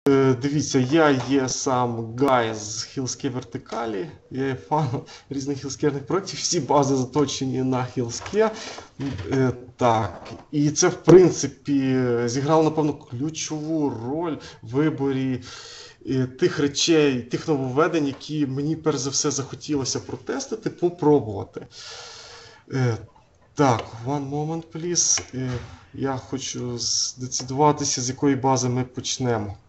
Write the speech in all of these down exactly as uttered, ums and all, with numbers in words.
Дивіться, я є сам гай з Хілске вертикалі, я є фаном різних хілскерних проєктів, всі бази заточені на Хілске. Так, і це, в принципі, зіграло, напевно, ключову роль в виборі тих речей, тих нововведень, які мені, перш за все, захотілося протестити, попробувати. Так, one moment, please. Я хочу здецидуватися, з якої бази ми почнемо.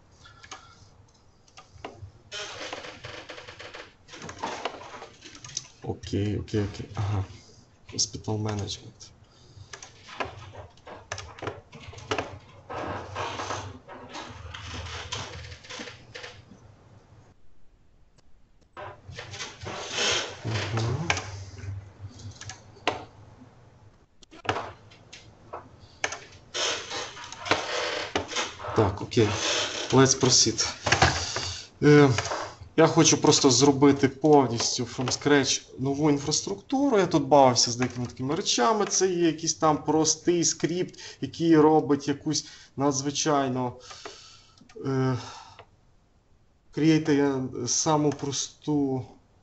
Окей, окей, окей. Ага. Hospital Management. Угу. Так, окей. Let's proceed. Е Я хочу просто зробити повністю from scratch нову інфраструктуру. Я тут бавився з деякими такими речами. Це є якийсь там простий скрипт, який робить якусь надзвичайно е, креатує саму просту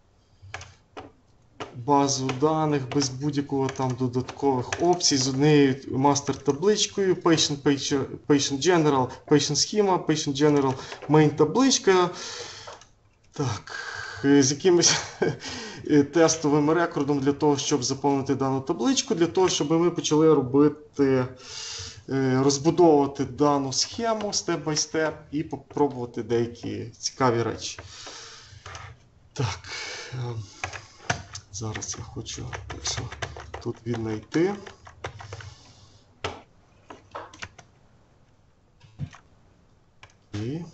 базу даних без будь-якого там додаткових опцій з однією мастер-табличкою, Patient, Patient General, Patient Schema, Patient General, Main табличка. Так, з якимось тестовим рекордом для того, щоб заповнити дану табличку, для того, щоб ми почали робити, розбудовувати дану схему степ-бай-степ і попробувати деякі цікаві речі. Так, зараз я хочу тут віднайти. І...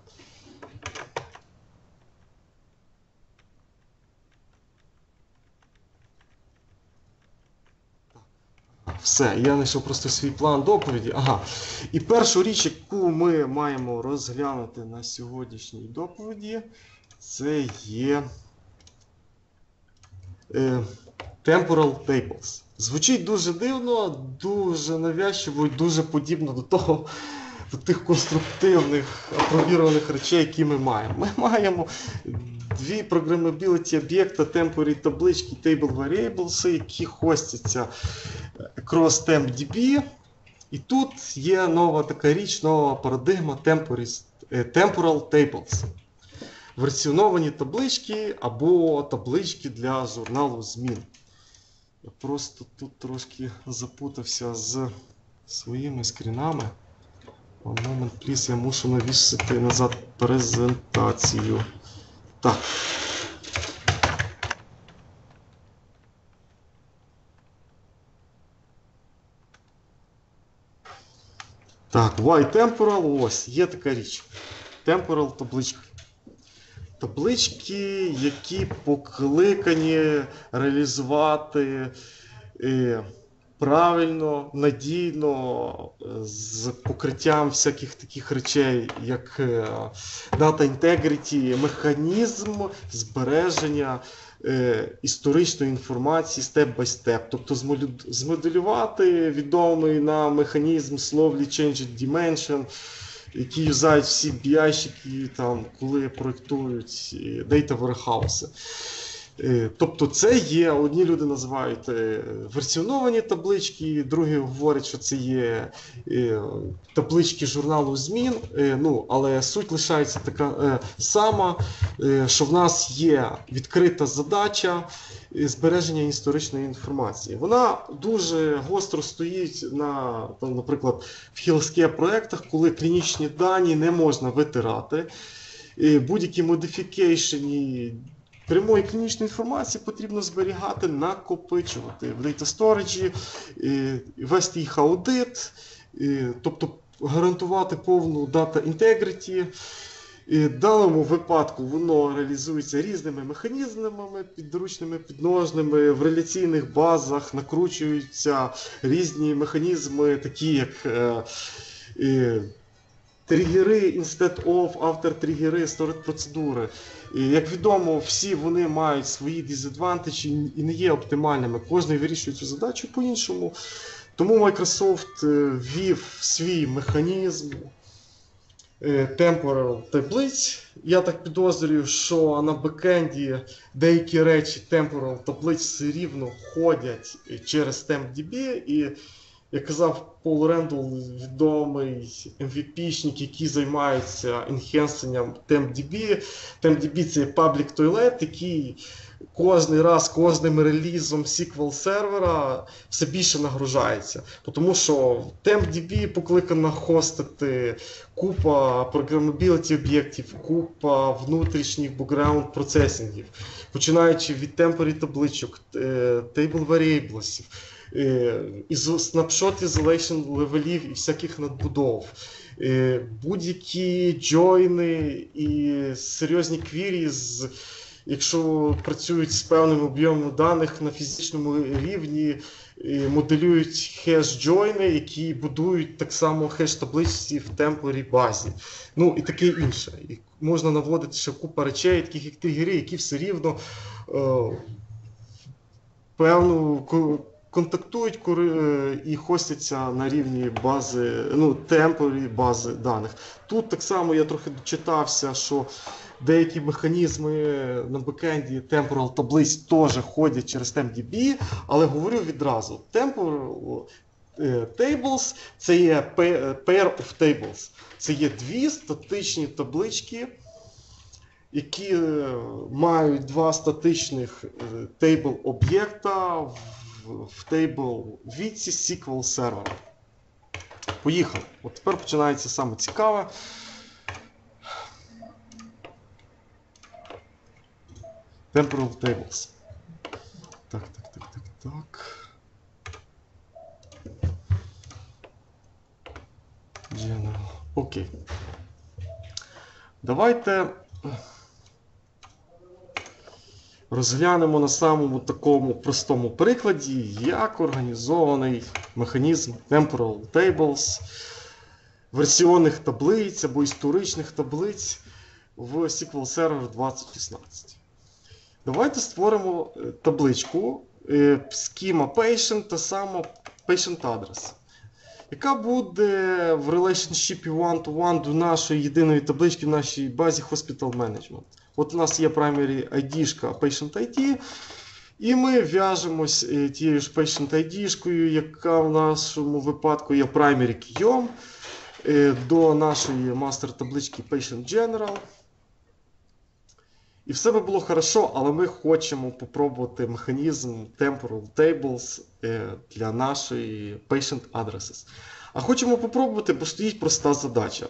Все, я знайшов просто свій план доповіді. Ага. І першу річ, яку ми маємо розглянути на сьогоднішній доповіді, це є е, Temporal Tables. Звучить дуже дивно, дуже навязчиво і дуже подібно до того, до тих конструктивних, апробірованих речей, які ми маємо. Ми маємо дві програмабіліті об'єкта, темпорі таблички, table variables, які хостяться across TempDB. І тут є нова така річ, нова парадигма temporary, Temporal Tables. Версіоновані таблички або таблички для журналу змін. Я просто тут трошки запутався з своїми скрінами. One moment, please, я мушу навісити назад презентацію. Так. Так, Y-Temporal, ось, є така річ. Temporal таблички. Таблички, які покликані реалізувати е, правильно, надійно, з покриттям всяких таких речей, як е, Data Integrity, механізм збереження е, історичної інформації степ-бай-степ. Тобто змоделювати відомий нам механізм Slowly Changed Dimension, які юзають всі бі ай-щики, там, коли проєктують Data Warehouse. Тобто це є, одні люди називають версіоновані таблички, другі говорять, що це є таблички журналу змін, ну, але суть лишається така сама, що в нас є відкрита задача збереження історичної інформації. Вона дуже гостро стоїть на, там, наприклад, в Хілске проєктах, коли клінічні дані не можна витирати, будь-які модифікейшені прямої клінічної інформації потрібно зберігати, накопичувати в Data Storage, вести їх аудит, тобто гарантувати повну Data Integrity. В даному випадку воно реалізується різними механізмами, підручними, підножними, в реляційних базах накручуються різні механізми, такі як тригери instead of, after тригери, storage процедури. Як відомо, всі вони мають свої disadvantage і не є оптимальними. Кожен вирішує цю задачу по-іншому. Тому Microsoft ввів свій механізм temporal таблиць. Я так підозрюю, що на бекенді деякі речі temporal таблиць все рівно ходять через TempDB. І, як казав Пол Рендл, відомий ем ві пі-шник, який займається енхенсенням TempDB. TempDB – це public toilet, який кожний раз, кожним релізом сіквел сервера все більше нагружається. Тому що TempDB покликана хостити купа програмабіліті об'єктів, купа внутрішніх бекграунд процесінгів, починаючи від temporary табличок, table variables, snapshot isolation левелів і всяких надбудов, будь-які джойни і серйозні квірі, з, якщо працюють з певним об'ємом даних на фізичному рівні, моделюють хеш-джойни, які будують так само хеш-табличці в temporary базі. Ну і таке інше. І можна наводити ще купа речей, таких як тригери, які все рівно е, певну контактують і хостяться на рівні бази, ну, temporary бази даних. Тут так само я трохи дочитався, що деякі механізми на бекенді temporal таблиць теж ходять через TempDB, але говорю відразу, temporal tables – це є pair of tables. Це є дві статичні таблички, які мають два статичних table об'єкта в table віці сіквел сервера. Поїхали. От тепер починається саме цікаве. Temporal tables. Так, так, так, так, так. General. Окей. Давайте розглянемо на самому такому простому прикладі, як організований механізм Temporal Tables, версіонних таблиць або історичних таблиць в сіквел Server двадцять шістнадцять. Давайте створимо табличку schema patient та само patient address, яка буде в relationship one-to-one до нашої єдиної таблички в нашій базі Hospital Management. От у нас є primary ай ді-шка Patient ай ді, і ми в'яжемось тією ж Patient ай ді-шкою, яка в нашому випадку є primary key'ом, до нашої master таблички Patient General. І все би було хорошо, але ми хочемо попробувати механізм Temporal Tables для нашої Patient Addresses. А хочемо попробувати, бо стоїть проста задача.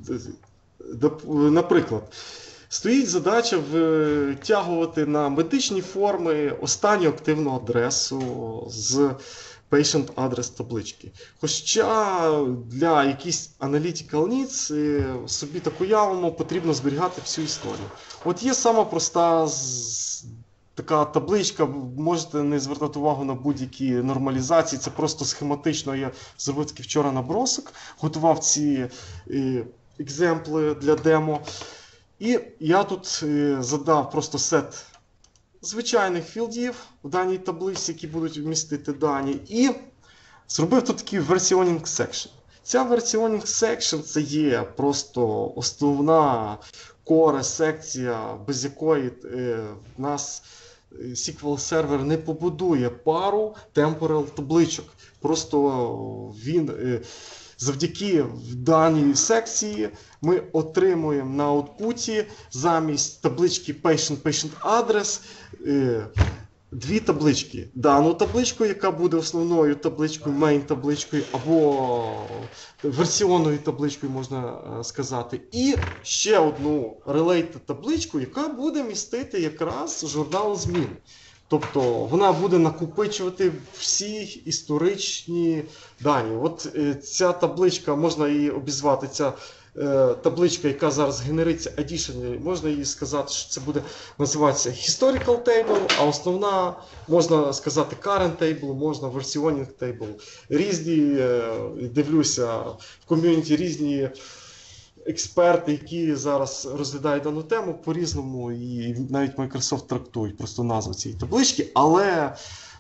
Наприклад, стоїть задача втягувати на медичні форми останню активну адресу з Patient Address таблички. Хоча для якихось analytical needs собі так уявимо, потрібно зберігати всю історію. От є сама проста така табличка, можете не звертати увагу на будь-які нормалізації, це просто схематично. Я зробив такий вчора набросок, готував ці екземпли для демо. І я тут задав просто сет звичайних філдів в даній таблиці, які будуть вмістити дані, і зробив тут такий versioning section. Ця versioning section – це є просто основна core секція, без якої в нас сіквел сервер не побудує пару temporal табличок. Просто він, завдяки даній секції ми отримуємо на аутпуті замість таблички patient, patient address дві таблички. Дану табличку, яка буде основною табличкою, main табличкою, або версіонною табличкою, можна сказати. І ще одну related табличку, яка буде містити якраз журнал змін. Тобто вона буде накопичувати всі історичні дані. От ця табличка, можна її обізвати, ця табличка, яка зараз генериться addition, можна їй сказати, що це буде називатися historical table, а основна, можна сказати, current table, можна versioning table. Різні, дивлюся, в ком'юніті різні експерти, які зараз розглядають дану тему, по-різному, і навіть Microsoft трактують просто назву цієї таблички, але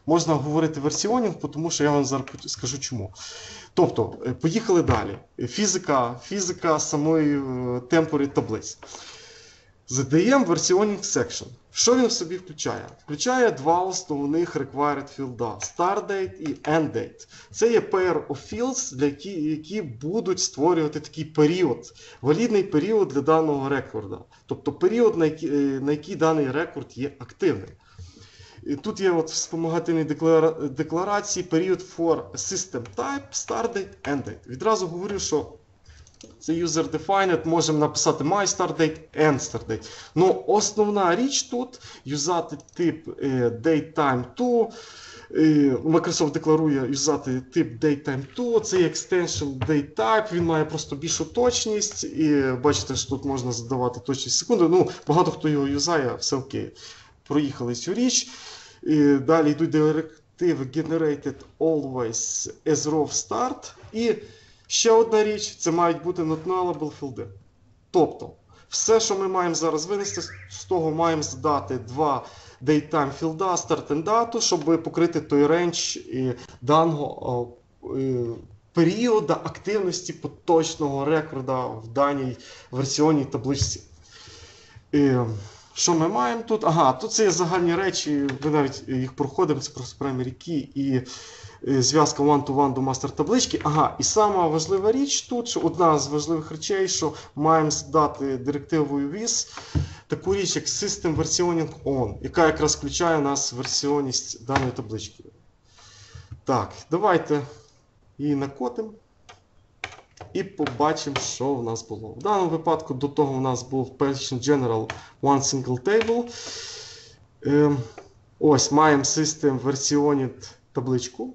можна говорити версіонінг, тому що я вам зараз скажу чому. Тобто, поїхали далі. Фізика, фізика самої temporary таблиць. Задаємо versioning section. Що він в собі включає? Включає два основних required fields – start-date і end-date. Це є pair of fields, для які, які будуть створювати такий період, валідний період для даного рекорда. Тобто період, на який, на який даний рекорд є активним. І тут є от вспомагательні декларації період for system type, start date, end date. Відразу говорю, що це user-defined, можемо написати my start date, end start date. Ну, основна річ тут юзати тип date time to. Microsoft декларує юзати тип datetime2, це є extension datetype, він має просто більшу точність. І бачите, що тут можна задавати точність секунди. Ну, багато хто його юзає, все окей. Проїхали цю річ. І далі йдуть директиви generated always as raw start. І ще одна річ, це мають бути not nullable філди. Тобто, все, що ми маємо зараз винести, з того маємо задати два datetime філда, start and date, щоб покрити той рейндж даного періоду активності поточного рекорда в даній версіонній табличці. І що ми маємо тут? Ага, тут це є загальні речі, ми навіть їх проходимо, це просто primary key і зв'язка one-to-one до мастер таблички. Ага, і сама важлива річ тут, що одна з важливих речей, що маємо задати директивою віз таку річ, як System Versioning On, яка якраз включає у нас версіонність даної таблички. Так, давайте її накотимо і побачимо, що в нас було. В даному випадку до того у нас був Patient General One Single Table. Е, ось, маємо System Versioning табличку.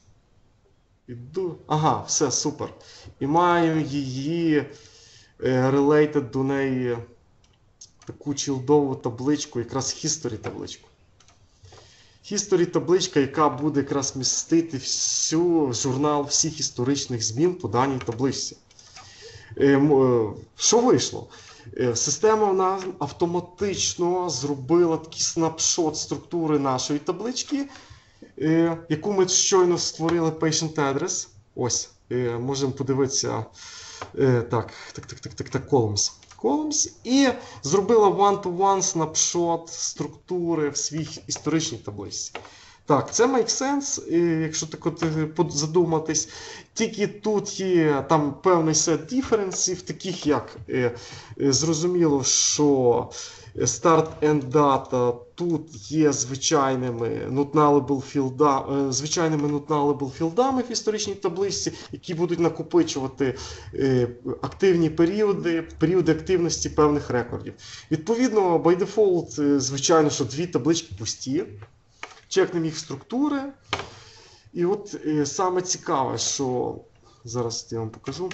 Іду. Ага, все, супер. І маю її е, related до неї таку чілдову табличку, якраз History табличку. History табличка, яка буде якраз містити всю журнал всіх історичних змін по даній табличці. Е, е, що вийшло? Е, система нам автоматично зробила такий снапшот структури нашої таблички, е, яку ми щойно створили patient address. Ось, е, можемо подивитися. Е, так, так, так, так, так, так, columns. columns. І зробила one-to-one снапшот структури в своїй історичній табличці. Так, це make sense, якщо так от задуматись. Тільки тут є там певний сет диференсів, таких як е, е, зрозуміло, що start and data тут є звичайними not nullable філда, е, звичайними not nullable філдами в історичній табличці, які будуть накопичувати е, активні періоди, періоди активності певних рекордів. Відповідно, by default, е, звичайно, що дві таблички пусті. Чекнемо їх структури. І от е, саме цікаве, що зараз я вам покажу,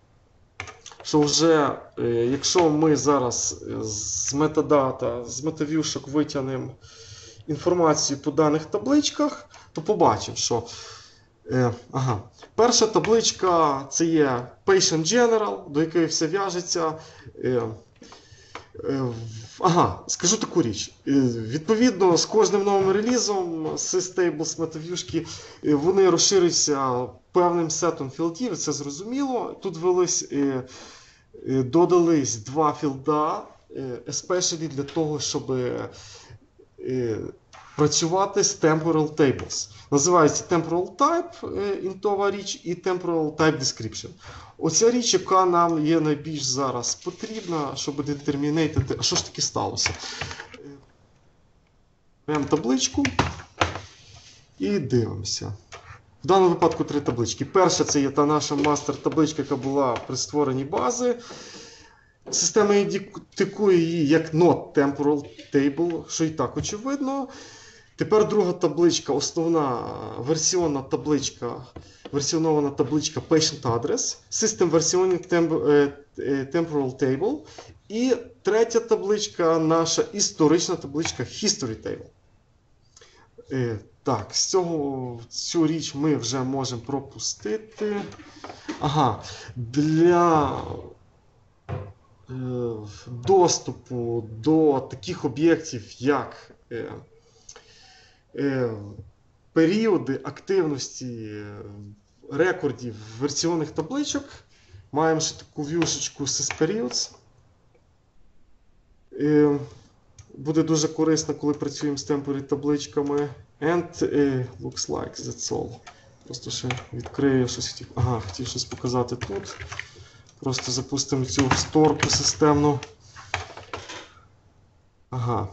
що вже, е, якщо ми зараз з метадата, з метавюшок витягнемо інформацію по даних табличках, то побачимо, що е, ага, перша табличка це є Patient General, до якої все в'яжеться. Е, Ага, скажу таку річ. Відповідно, з кожним новим релізом systables метавюшки вони розширюються певним сетом філдів, це зрозуміло. Тут велись, додались два філда, especially для того, щоб працювати з temporal tables. Називається temporal type, інтова річ, і temporal type description. Оця річ, яка нам є найбільш зараз потрібна, щоб детермінейтити, а що ж таки сталося. Беремо табличку і дивимося. В даному випадку три таблички. Перша це є та наша мастер-табличка, яка була при створенні бази. Система ідентифікує її як not temporal table, що і так очевидно. Тепер друга табличка, основна версіонна табличка, версіонована табличка Patient Address, System Versioning Temporal Table. І третя табличка, наша історична табличка History Table. Так, з цього, цю річ ми вже можемо пропустити. Ага, для доступу до таких об'єктів, як періоди активності рекордів версіонних табличок. Маємо ще таку в'юшечку sysperiods. Буде дуже корисно, коли працюємо з temporary табличками. And uh, looks like that's all. Просто ще відкрию щось. Хотів. Ага, хотів щось показати тут. Просто запустимо цю сторку системну. Ага.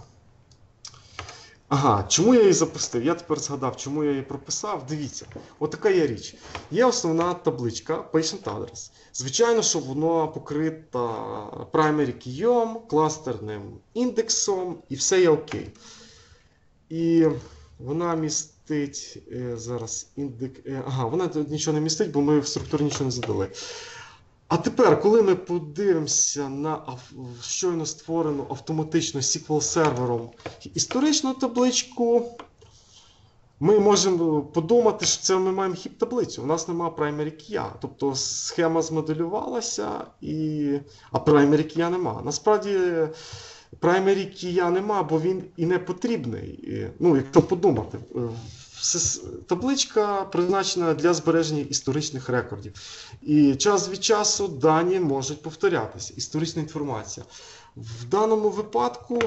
Ага, чому я її запустив? Я тепер згадав, чому я її прописав. Дивіться, отака є річ. Є основна табличка Patient Address. Звичайно, що вона покрита primary key'ом, кластерним індексом, і все є окей. І вона містить, е, зараз, індекс, е, ага, вона тут нічого не містить, бо ми в структурі нічого не задали. А тепер, коли ми подивимося на щойно створену автоматично сіквел сервером історичну табличку, ми можемо подумати, що це ми маємо хіп-таблицю. У нас немає primary key. Тобто схема змоделювалася, і... а primary key нема. Насправді, primary key нема, бо він і не потрібний. Ну, якщо подумати. Табличка призначена для збереження історичних рекордів. І час від часу дані можуть повторятися. Історична інформація. В даному випадку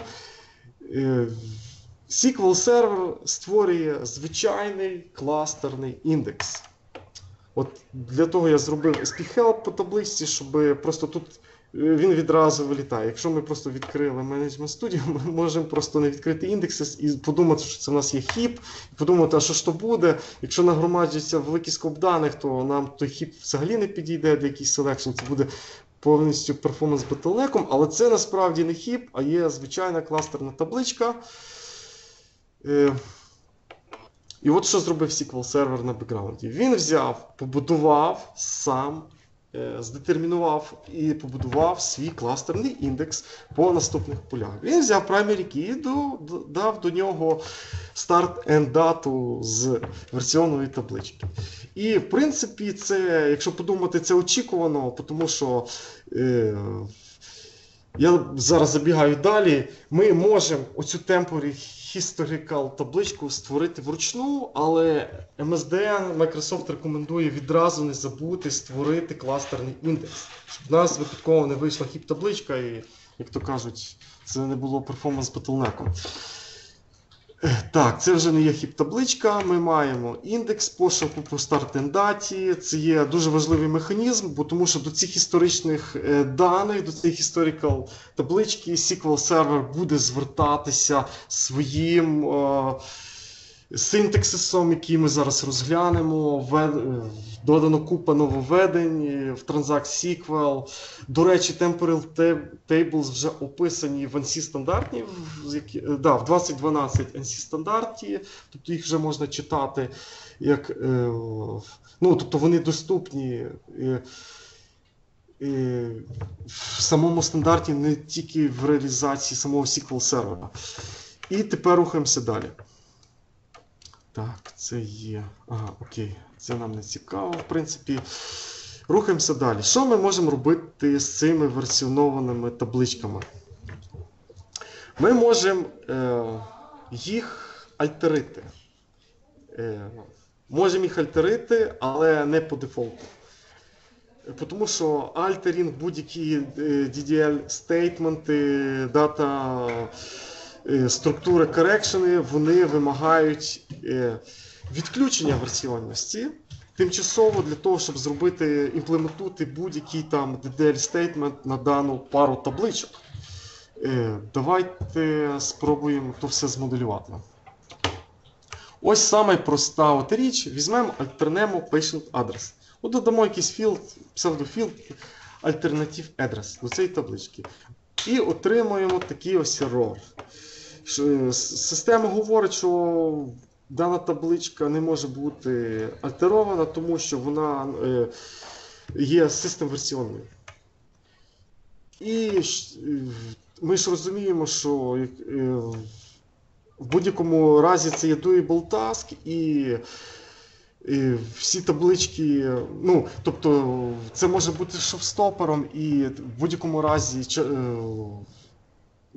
сіквел сервер створює звичайний кластерний індекс. От для того я зробив ес пі help по табличці, щоб просто тут він відразу вилітає. Якщо ми просто відкрили Management Studio, ми можемо просто не відкрити індекси і подумати, що це в нас є хіп, і подумати, а що ж то буде. Якщо нагромаджується великий скоп даних, то нам той хіп взагалі не підійде до якийсь selection, це буде повністю перформанс bottleneck, але це насправді не хіп, а є звичайна кластерна табличка. І от що зробив сіквел сервер на бекграунді. Він взяв, побудував сам, здетермінував і побудував свій кластерний індекс по наступних полях. Він взяв primary key і дав до нього start-end дату з версіонної таблички. І, в принципі, це, якщо подумати, це очікувано, тому що е, я зараз забігаю далі, ми можемо оцю temporary historical табличку створити вручну, але ем ес ді ен Microsoft рекомендує відразу не забути створити кластерний індекс, щоб в нас випадково не вийшла хіп-табличка і, як то кажуть, це не було перформанс bottleneck. Так, це вже не є хіп-табличка, ми маємо індекс пошуку по start-end даті. Це є дуже важливий механізм, бо тому що до цих історичних даних, до цих historical таблички сіквел сервер буде звертатися своїм е, синтаксисом, який ми зараз розглянемо. Введ... Додано купа нововведень в Transact сіквел. До речі, temporal tables вже описані в ен сі стандартні, да, в двадцять дванадцять ен сі стандарті, тобто їх вже можна читати, як, ну, тобто вони доступні в самому стандарті, не тільки в реалізації самого сіквел сервера. І тепер рухаємося далі. Так, це є. Ага, окей. Це нам не цікаво, в принципі. Рухаємося далі. Що ми можемо робити з цими версіонованими табличками? Ми можемо е, їх альтерити. Е, можемо їх альтерити, але не по дефолту. Тому що альтерінг, будь-які ді ді ел-стейтменти, дата, структури корекшени, вони вимагають відключення версіонності тимчасово для того, щоб зробити, імплементувати будь-який там ді ді ел-стейтмент на дану пару табличок. Давайте спробуємо то все змоделювати. Ось саме проста от річ. Візьмемо, альтернемо patient address. От додамо якийсь філд, псевдофілд, alternative address до цієї таблички. І отримуємо такий ось error. Система говорить, що дана табличка не може бути альтерована, тому що вона є систем версіонною. І ми ж розуміємо, що в будь-якому разі це є doable task, і І всі таблички, ну, тобто це може бути шовстопером, і в будь-якому разі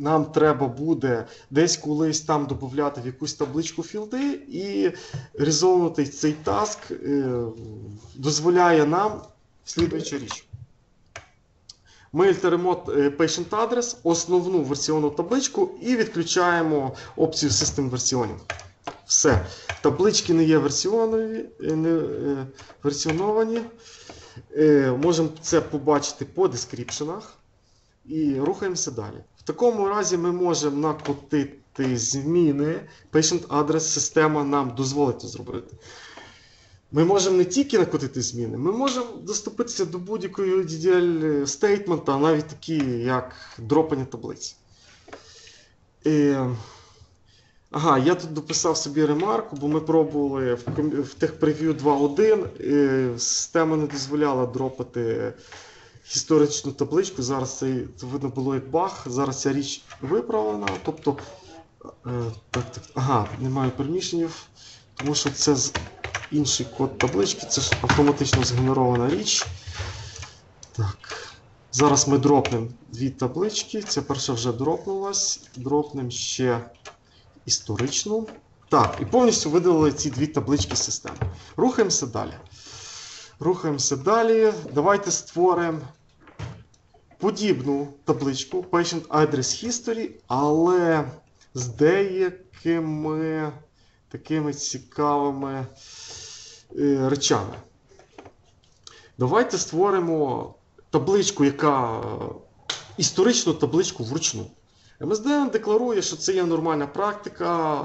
нам треба буде десь колись там додати в якусь табличку філди, і резолвнутий цей таск е, дозволяє нам слідуючу річ. Ми альтеримо patient address, основну версіонну табличку, і відключаємо опцію System Versioning. Все. Таблички не є версіонові, не версіоновані. Можемо це побачити по дескріпшенах. І рухаємося далі. В такому разі ми можемо накотити зміни. Patient Address система нам дозволить це зробити. Ми можемо не тільки накотити зміни, ми можемо доступитися до будь-якої ді ді ел стейтмента, навіть такі, як дропання таблиць. І... Ага, я тут дописав собі ремарку, бо ми пробували в, в TechPreview два точка один, система не дозволяла дропати історичну табличку. Зараз це, це видно було як баг, зараз ця річ виправлена. Тобто, е, так, так, ага, немає пермішенів, тому що це інший код таблички, це ж автоматично згенерована річ. Так. Зараз ми дропнемо дві таблички. Ця перша вже дропнулась. Дропнемо ще історичну. Так, і повністю видалили ці дві таблички системи. Рухаємося далі. Рухаємося далі. Давайте створимо подібну табличку Patient Address History, але з деякими такими цікавими е, речами. Давайте створимо табличку, яка історичну табличку вручну. ем ес ді ен декларує, що це є нормальна практика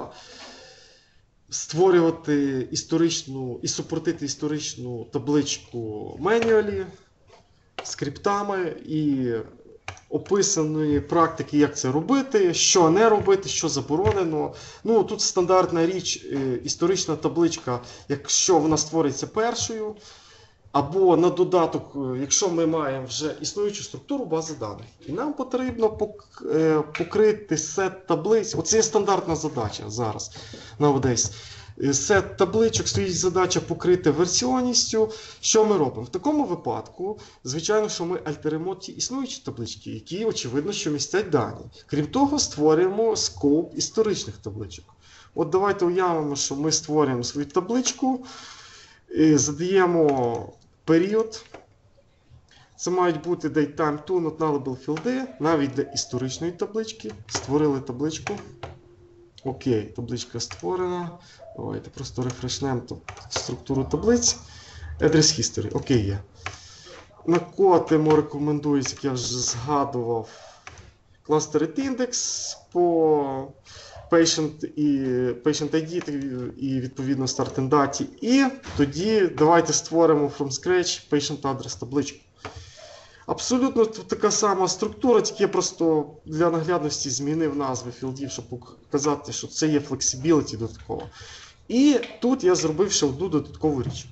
створювати історичну і супортити історичну табличку менюалі, скриптами і описаної практики, як це робити, що не робити, що заборонено. Ну, тут стандартна річ, історична табличка, якщо вона створюється першою, або на додаток, якщо ми маємо вже існуючу структуру бази даних. І нам потрібно покрити сет таблиць. Оце є стандартна задача зараз. Nowadays. Сет табличок, стоїть задача покрити версіонністю. Що ми робимо? В такому випадку, звичайно, що ми альтеримо ті існуючі таблички, які, очевидно, що містять дані. Крім того, створюємо скоп історичних табличок. От давайте уявимо, що ми створюємо свою табличку, задаємо період. Це мають бути datetime to not nullable філди, навіть для історичної таблички. Створили табличку. Окей, табличка створена. Давайте просто рефрешнемо структуру таблиць. Address History. Окей, є. Накотимо, рекомендується, як я вже згадував, Clustered Index по Patient і Patient ай ді і відповідно Start and Date. І тоді давайте створимо from scratch Patient Address табличку. Абсолютно така сама структура, тільки я просто для наглядності змінив назви філдів, щоб показати, що це є flexibility додатково. І тут я зробив ще одну додаткову річ.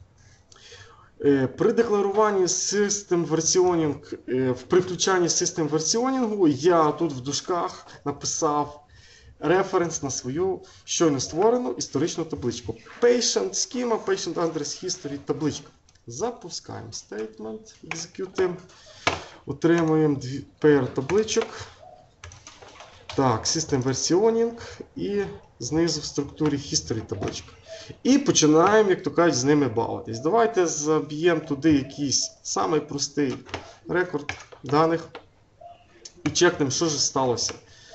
При декларуванні System Versioning, при включанні System Versioning я тут в дужках написав референс на свою щойно створену історичну табличку. Patient Schema, Patient Address History табличка. Запускаємо statement, execute, отримуємо pair табличок. Так, System Versioning і знизу в структурі History табличка. І починаємо, як то кажуть, з ними бавитись. Давайте заб'ємо туди якийсь самий простий рекорд даних і чекнемо, що ж сталося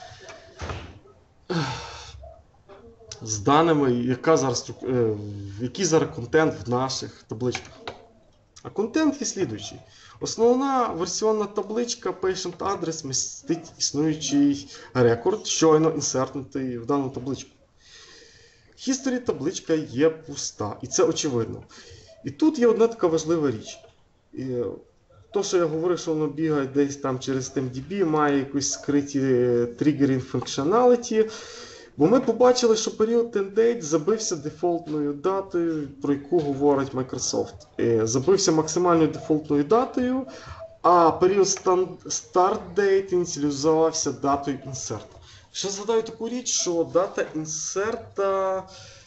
з даними, яка зараз, який зараз контент в наших табличках. А контент є слідуючий. Основна версіонна табличка Patient Address містить існуючий рекорд, щойно інсертнутий в дану табличку. History табличка є пуста, і це очевидно. І тут є одна така важлива річ. І то, що я говорив, що воно бігає десь там через TimeDB, має якісь скриті triggering functionality. Бо ми побачили, що період TendDate забився дефолтною датою, про яку говорить Microsoft. Забився максимальною дефолтною датою, а період StartDate ініціалізувався датою insert. Ще згадаю таку річ, що дата insert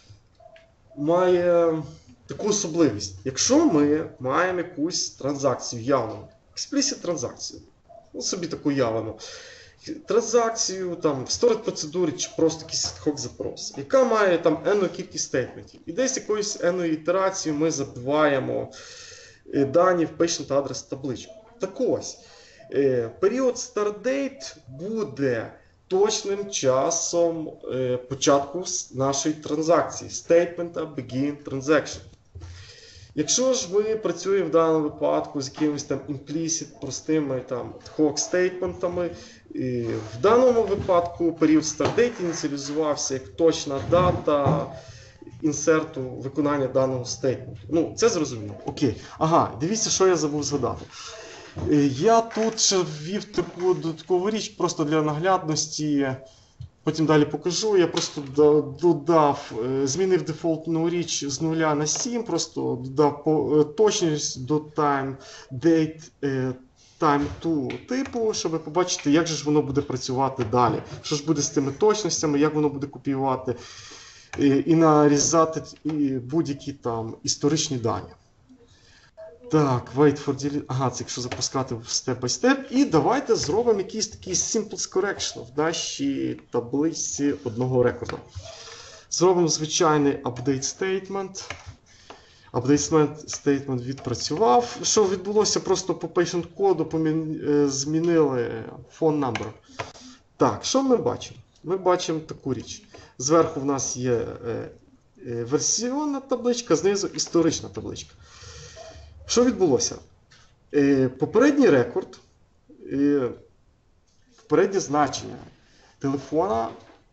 має таку особливість. Якщо ми маємо якусь транзакцію явну, explicit транзакцію, ну собі таку явну, транзакцію, там, в сторож процедурі чи просто якийсь ad-hoc запрос, яка має там енну кількість стейтментів. І десь якоюсь енною ітерацією ми забиваємо дані в patient address табличку. Так ось, період start-date буде точним часом початку нашої транзакції, statement begin transaction. Якщо ж ми працюємо в даному випадку з якимись там implicit, простими там ad-hoc стейтментами, в даному випадку період start-date ініціалізувався як точна дата інсерту виконання даного стейтменту. Ну, це зрозуміло. Окей. Ага, дивіться, що я забув згадати. Я тут ще ввів таку додаткову річ просто для наглядності. Потім далі покажу. Я просто додав, змінив дефолтну річ з нуля на сім, просто додав точність до time, date, time to типу, щоб побачити, як же ж воно буде працювати далі. Що ж буде з тими точностями, як воно буде копіювати і нарізати будь-які там історичні дані. Так, wait for delete. Ага, це якщо запускати step by step. І давайте зробимо якийсь такий simple correction в нашій таблиці одного рекорду. Зробимо звичайний update statement. Update statement відпрацював. Що відбулося? Просто по patient коду змінили phone number. Так, що ми бачимо? Ми бачимо таку річ. Зверху в нас є версіонна табличка, знизу історична табличка. Що відбулося? Попередній рекорд, попереднє значення телефона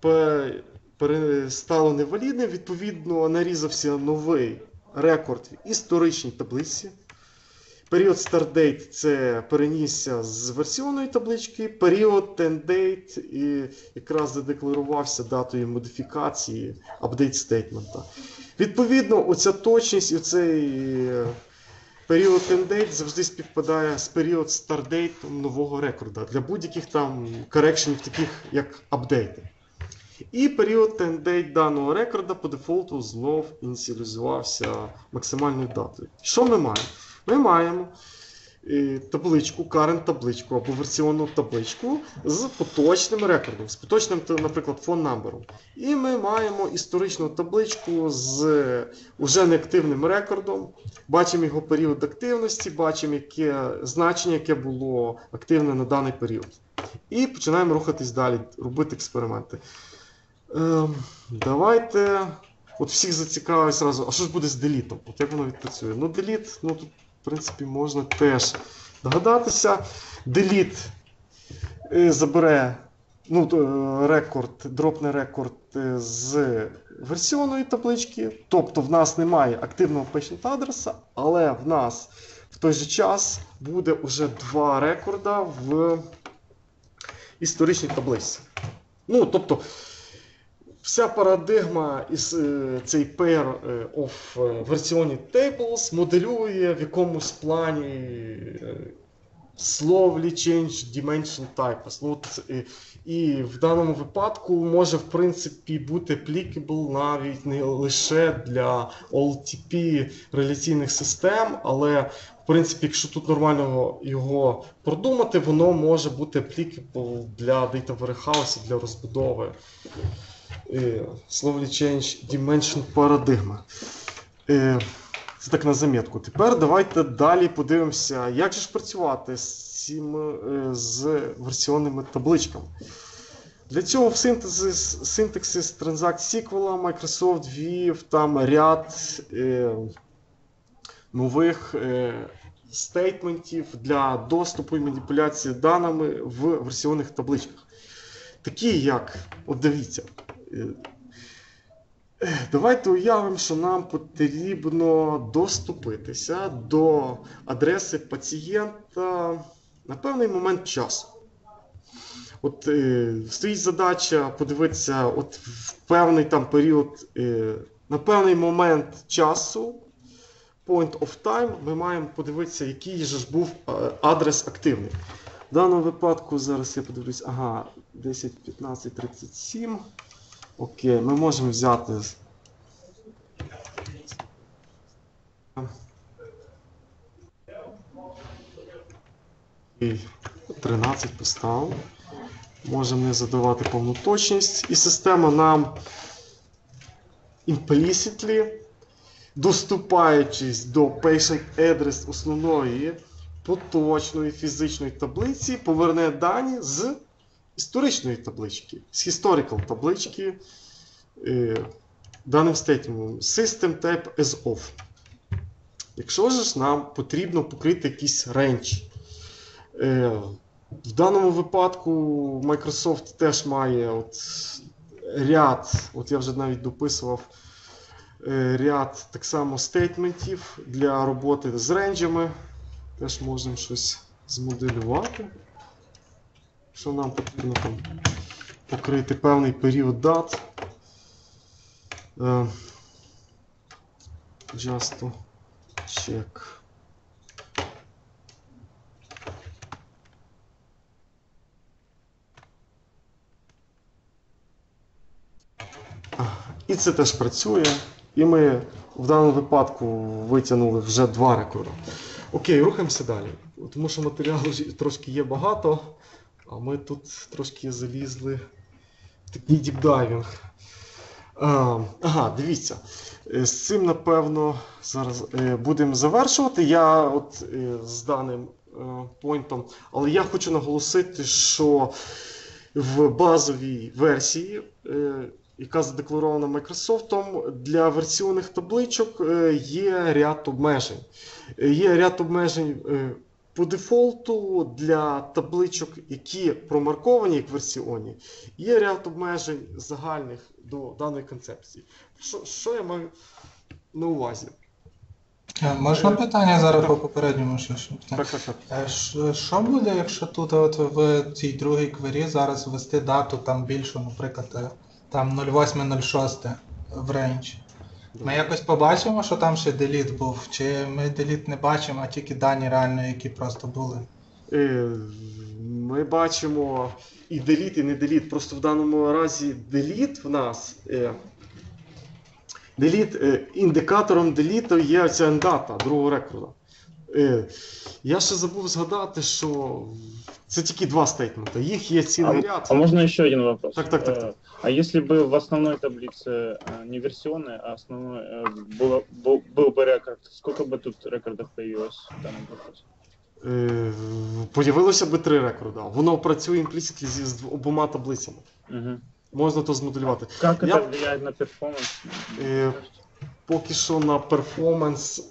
стало невалідним, відповідно нарізався новий рекорд в історичній таблиці. Період start-date це перенісся з версіонної таблички, період end-date і якраз задекларувався датою модифікації update стейтмента. Відповідно, оця точність і оцей період end-date завжди співпадає з період start-date нового рекорда для будь-яких там корекшенів, таких як апдейти. І період end-date даного рекорда по дефолту знов ініціалізувався максимальною датою. Що ми маємо? Ми маємо табличку, current табличку або версіонну табличку з поточним рекордом, з поточним, наприклад, phone number. І ми маємо історичну табличку з уже неактивним рекордом. Бачимо його період активності, бачимо, яке значення, яке було активне на даний період. І починаємо рухатись далі, робити експерименти. Ем, давайте, от всіх зацікавить зразу, а що ж буде з делітом? От як воно відпрацює? Ну, деліт, ну тут, в принципі, можна теж догадатися. Деліт забере, ну, рекорд, дропне рекорд з версіонної таблички, тобто в нас немає активного patient адреса, але в нас в той же час буде вже два рекорда в історичній таблиці. Ну, тобто, вся парадигма із цей pair of version tables моделює в якомусь плані slowly change dimension types. Ну, і в даному випадку може в принципі бути applicable навіть не лише для о ел ті пі реляційних систем, але в принципі, якщо тут нормально його продумати, воно може бути applicable для Data Warehouse, для розбудови. Slowly change dimension парадигма. Це так на замітку. Тепер давайте далі подивимося, як же ж працювати з цими з версіонними табличками. Для цього в синтаксис Transact сіквел Microsoft ввів там ряд е, нових е, стейтментів для доступу і маніпуляції даними в версіонних табличках. Такі як, от дивіться, е, давайте уявимо, що нам потрібно доступитися до адреси пацієнта на певний момент часу. От е, стоїть задача подивитися от в певний там період, е, на певний момент часу, point of time, ми маємо подивитися, який же ж був адрес активний. В даному випадку, зараз я подивлюсь, ага, десять, п'ятнадцять, тридцять сім. Окей, ми можемо взяти тринадцять поставив. можемо не задавати повну точність. І система нам implicitly, доступаючись до patient address основної поточної фізичної таблиці, поверне дані з історичної таблички, з historical таблички е, даним стейтментом system type as of. Якщо ж нам потрібно покрити якийсь рейндж, е, в даному випадку Microsoft теж має от ряд, от я вже навіть дописував е, ряд так само стейтментів для роботи з рейнджами. Теж можемо щось змоделювати, що нам потрібно там покрити певний період дат. Uh, just to check. І це теж працює. І ми в даному випадку витягнули вже два рекорди. Окей, рухаємося далі. Тому що матеріалу трошки є багато, а ми тут трошки залізли в такий діпдайвінг. Ага, дивіться. З цим, напевно, зараз будемо завершувати. Я от з даним пойнтом, але я хочу наголосити, що в базовій версії, яка задекларована Microsoft, для версіонних табличок є ряд обмежень. Є ряд обмежень по дефолту для табличок, які промарковані як версіонні. Є ряд обмежень загальних до даної концепції. Що, що я маю на увазі? Можна питання зараз по попередньому? Що, що? Так, так, так. Що, що буде, якщо тут от в цій другій квері зараз ввести дату там більшу, наприклад, там нуль восьме нуль шосте в рейндж? Ми якось побачимо, що там ще деліт був, чи ми деліт не бачимо, а тільки дані реально, які просто були? Ми бачимо і деліт, і не деліт. Просто в даному разі деліт в нас, деліт, індикатором деліту є оця ендата другого рекорда. Я ще забув згадати, що це тільки два стейтмента, їх є цілий а, ряд. А можно еще один вопрос? Так, так, так, так. А если бы в основной таблице не версионной, а основной было, был, был бы рекорд, сколько бы тут рекордов появилось в данном вопросе? Появилося би три рекорда. Воно працює імплісітлі з обома таблицями. Угу. Можна то змоделювати. Как Я... это влияет на перформанс? Е... Поки що на перформанс.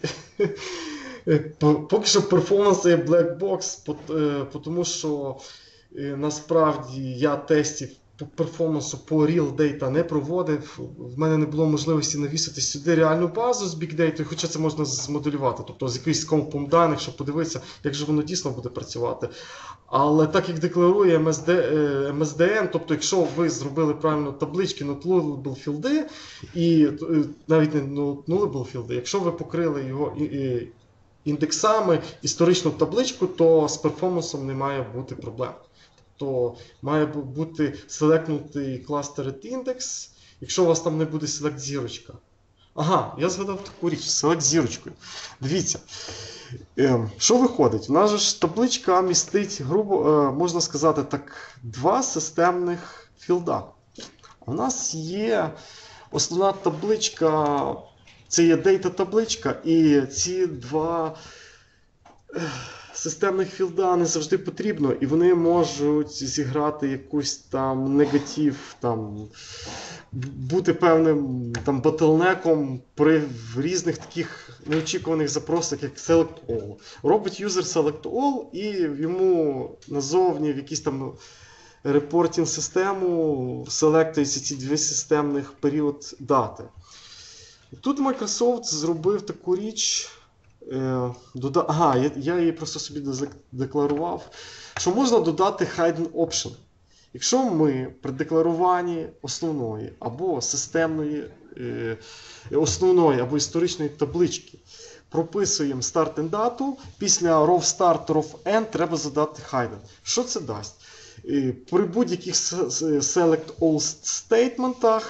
Поки що перформанс є black box, тому що насправді я тестів по перформансу по Real Data не проводив. В мене не було можливості навісити сюди реальну базу з Big Data, хоча це можна змоделювати, тобто з якимось компом даних, щоб подивитися, як же воно дійсно буде працювати. Але так як декларує ем ес ді, ем ес ді ен, тобто якщо ви зробили правильно таблички not nullable філди, і навіть не not nullable філди, якщо ви покрили його індексами історичну табличку, то з перформансом не має бути проблем. То має бути селектнутий clustered index, якщо у вас там не буде select зірочка. Ага, я згадав таку річ, select зірочкою. Дивіться, е, що виходить? У нас же ж табличка містить, грубо, е, можна сказати так, два системних філда. У нас є основна табличка, це є data табличка, і ці два е, системних філда не завжди потрібно, і вони можуть зіграти якусь там негатив, там, бути певним там ботлнеком при різних таких неочікуваних запросах, як select all. Робить юзер select all, і йому назовні в якийсь там репортінг систему селектуються ці дві системних період дати. Тут Microsoft зробив таку річ. Дода... Ага, я, я її просто собі декларував, що можна додати hidden option. Якщо ми при декларуванні основної або системної, е, основної або історичної таблички прописуємо start and дату, після row start, row end треба задати hidden. Що це дасть? Е, при будь-яких select all стейтментах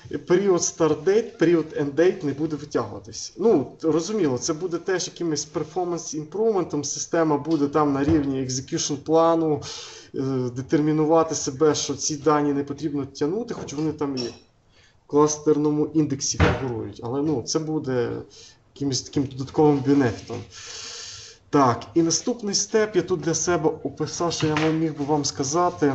період start date, період end date не буде витягуватись. Ну, розуміло, це буде теж якимось performance improvement, система буде там на рівні execution плану, е, детермінувати себе, що ці дані не потрібно тягнути, хоч вони там і в кластерному індексі фігурують. Але ну, це буде якимось таким додатковим бенефітом. Так, і наступний степ я тут для себе описав, що я міг би вам сказати.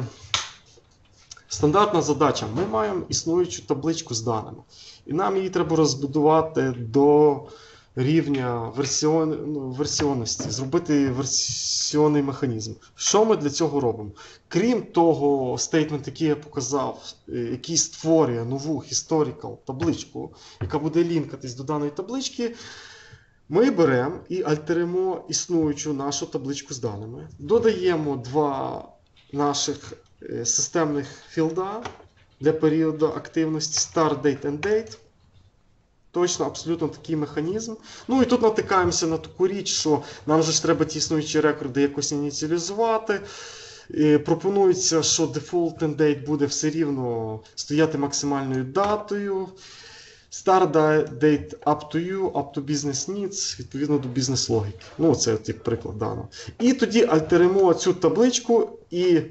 Стандартна задача. Ми маємо існуючу табличку з даними. І нам її треба розбудувати до рівня версіон... ну, версіонності, зробити версіонний механізм. Що ми для цього робимо? Крім того стейтменту, який я показав, який створює нову historical табличку, яка буде лінкатись до даної таблички, ми беремо і альтеримо існуючу нашу табличку з даними. Додаємо два наших системних філда для періоду активності start date and date. Точно, абсолютно такий механізм. Ну і тут натикаємося на таку річ, що нам же ж треба ті існуючі рекорди якось ініціалізувати. І пропонується, що default end date буде все рівно стояти максимальною датою. Start date up to you, up to business needs, відповідно до бізнес-логіки. Ну, це як приклад дано. І тоді альтеримо цю табличку і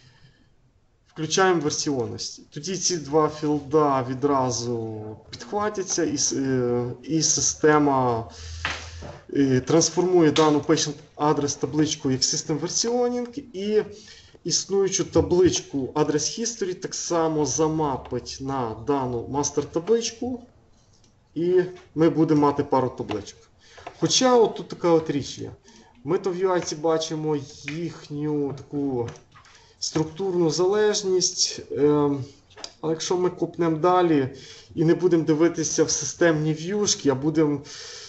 включаємо версіонність. Тоді ці два філда відразу підхватяться, і, і система і трансформує дану patient address табличку як system versioning, і існуючу табличку address history так само замапить на дану master табличку, і ми будемо мати пару табличок. Хоча от тут така от річ є. Ми то в ю ай бачимо їхню таку структурну залежність, але якщо ми копнемо далі і не будемо дивитися в системні в'юшки, а будемо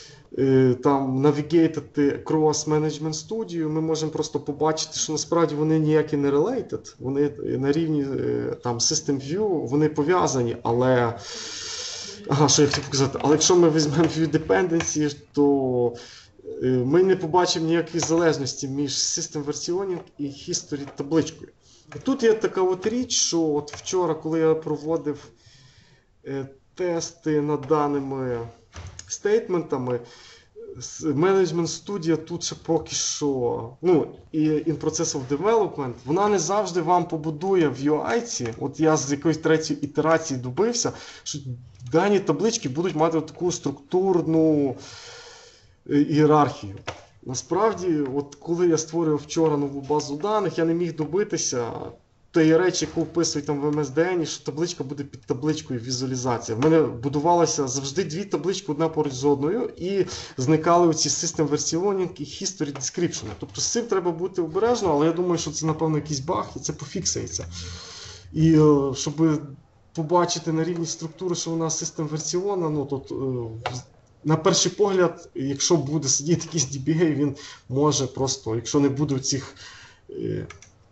там навігейтити Cross Management Studio, ми можемо просто побачити, що насправді вони ніякі не related, вони на рівні там System View, вони пов'язані, але ага, що я хотів показати, але якщо ми візьмемо View Dependency, то ми не побачимо ніякої залежності між System Versioning і History табличкою. І тут є така от річ, що от вчора, коли я проводив е, тести над даними стейтментами, Management Studio тут ще поки що, ну, і in process of development, вона не завжди вам побудує в ю ай. От я з якоїсь третьої ітерації добився, що дані таблички будуть мати таку структурну ієрархію. Насправді, от коли я створював вчора нову базу даних, я не міг добитися тієї речі, яку вписують там в ем ес ді ен, що табличка буде під табличкою візуалізація. В мене будувалося завжди дві таблички, одна поруч з одною, і зникали оці System Versioning і History Description. Тобто з цим треба бути обережно, але я думаю, що це, напевно, якийсь баг, і це пофіксається. І щоб побачити на рівні структури, що у нас System Version, ну, тут на перший погляд, якщо буде сидіти якийсь ді бі ей, він може просто, якщо не буде цих е,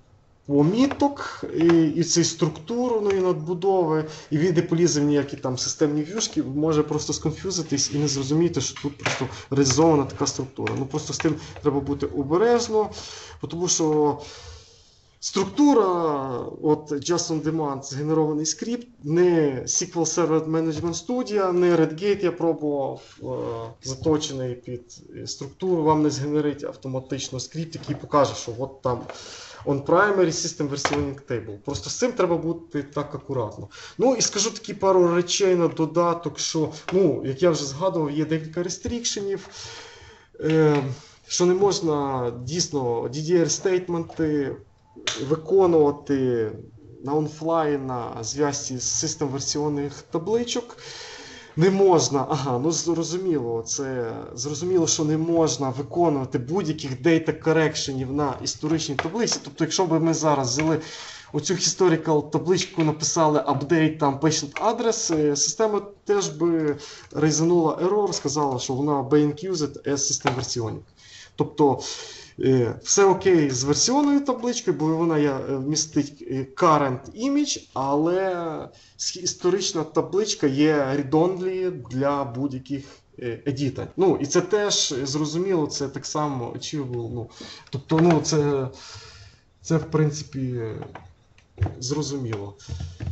поміток і, і цієї структурної надбудови, і війде полізе в ніякі там системні в'юшки, може просто сконфюзитись і не зрозуміти, що тут просто реалізована така структура. Ну просто з тим треба бути обережно, тому що структура, от Just on Demand, згенерований скрипт, не сі квел Server Management Studio, не Redgate я пробував, заточений під структуру, вам не згенерить автоматично скрипт, який покаже, що от там on primary system versioning table. Просто з цим треба бути так акуратно. Ну і скажу такі пару речей на додаток, що, ну, як я вже згадував, є декілька рестрікшенів, е, що не можна дійсно ді ді ар-стейтменти виконувати на онфлай на зв'язці з систем версіонних табличок. Не можна, ага, ну зрозуміло, це зрозуміло, що не можна виконувати будь-яких data correctionів на історичній таблиці. Тобто, якщо б ми зараз взяли оцю historical табличку, написали update там patient address, система теж би рейзанула error, сказала, що вона being used as system versioning. Тобто, все окей з версіонною табличкою, бо вона є, вмістить current image, але історична табличка є read-only для будь-яких едітань. Ну, і це теж, зрозуміло, це так само achievable. Ну, тобто, ну, це, це, в принципі, зрозуміло.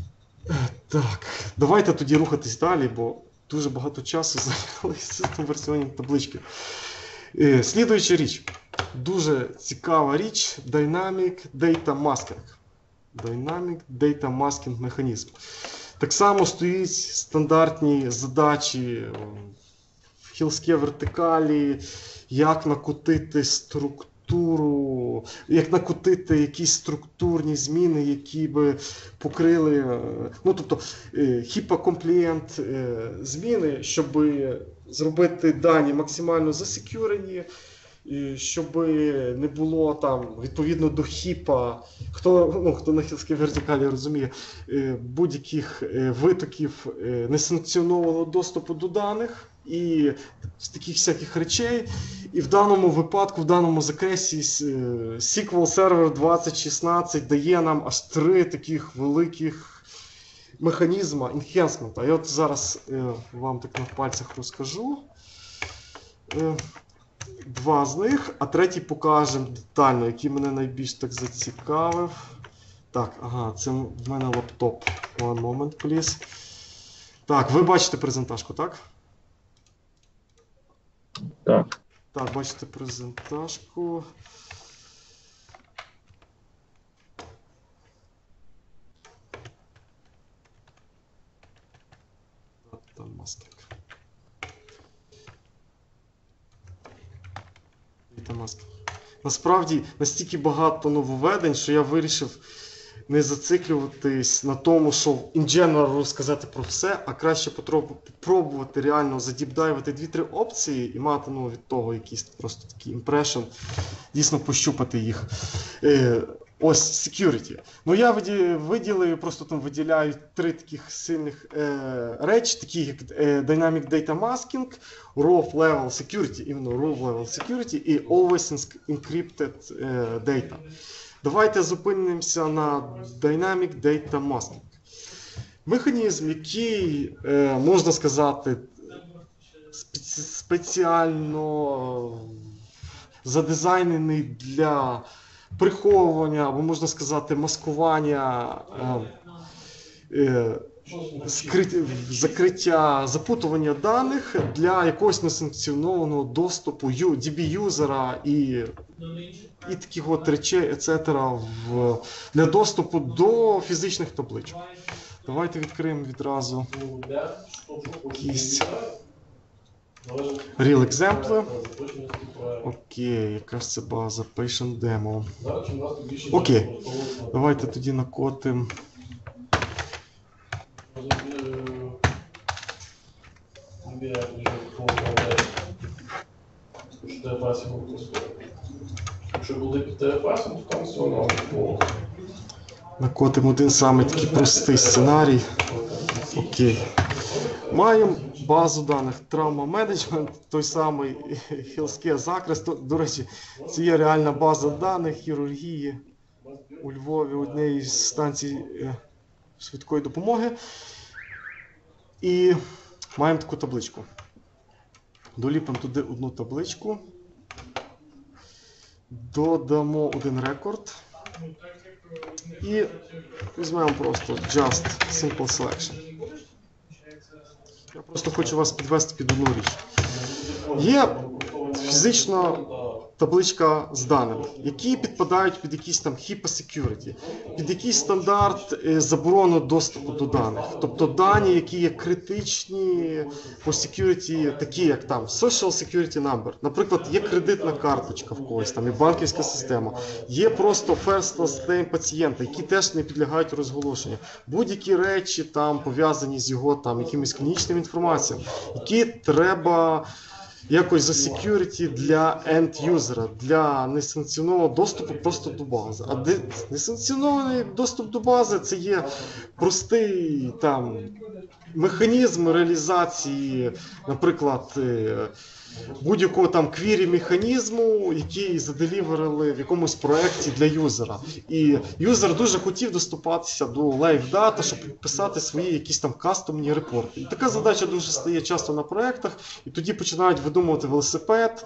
Так, давайте тоді рухатись далі, бо дуже багато часу зайняли систем версіонні таблички. Е, Слідуюча річ. Дуже цікава річ Dynamic Data Masking. Dynamic Data Masking механізм. Так само стоїть стандартні задачі в хілське вертикалі, як накотити структуру, як накотити якісь структурні зміни, які би покрили, ну тобто HIPAA-комплієнт зміни, щоб зробити дані максимально засекюрені, щоб не було там, відповідно до HIPAA, хто, ну, хто на хілській вертикалі розуміє, будь-яких витоків несанкціонованого доступу до даних і з таких всяких речей. І в даному випадку, в даному закресі сі квел Server двадцять шістнадцять дає нам аж три таких великих механізма enhancement. Я от зараз вам так на пальцях розкажу. Два з них, а третій покажемо детально, який мене найбільш так зацікавив. Так, ага, це в мене лаптоп. One moment, please. Так, ви бачите презентажку, так? Так. Так, бачите презентажку. Там маски. Насправді, настільки багато нововведень, що я вирішив не зациклюватись на тому, що in general розказати про все, а краще попробувати реально задіпдайвити дві-три опції і мати, ну, від того якийсь просто такий імпрешн, дійсно пощупати їх. Е, ось security. Ну я виділив, просто там виділяю три таких сильних е, речі, такі як е, Dynamic Data Masking, Raw Level Security, іменно Raw Level Security і Always Encrypted е, Data. Давайте зупинимося на Dynamic Data Masking. Механізм, який, е, можна сказати, спеціально задизайнений для приховування, або, можна сказати, маскування, е, е, скрит... закриття, запутування даних для якогось несанкціонованого доступу ді бі-юзера і, і таких от речей, et cetera, в... для доступу до фізичних табличок. Давайте відкриємо відразу якісь real example. Окей, яка ж це база? Patient Demo. Окей, давайте тоді накотимо. Накотимо один самий такий простий сценарій. Окей. Маємо базу даних Trauma Management, той самий Healthcare закрес. До речі, це є реальна база даних хірургії у Львові, однієї з станцій швидкої допомоги. І маємо таку табличку. Доліпимо туди одну табличку. Додамо один рекорд. І візьмемо просто Just Simple Selection. Я просто хочу вас підвести під одну річ. Є фізична табличка з даними, які підпадають під якийсь там HIPAA Security, під якийсь стандарт заборону доступу до даних. Тобто дані, які є критичні по security, такі як там Social Security Number. Наприклад, є кредитна карточка в когось, там, і банківська система. Є просто first last name пацієнта, які теж не підлягають розголошенню. Будь-які речі там пов'язані з його там якимись клінічними інформаціями, які треба якось за security для end-юзера, для несанкціонованого доступу просто до бази. А де несанкціонований доступ до бази – це є простий там механізм реалізації, наприклад, будь-якого там квірі-механізму, який заделіверили в якомусь проєкті для юзера. І юзер дуже хотів доступатися до Live Data, щоб підписати свої якісь там кастомні репорти. І така задача дуже стає часто на проєктах, і тоді починають видумувати велосипед,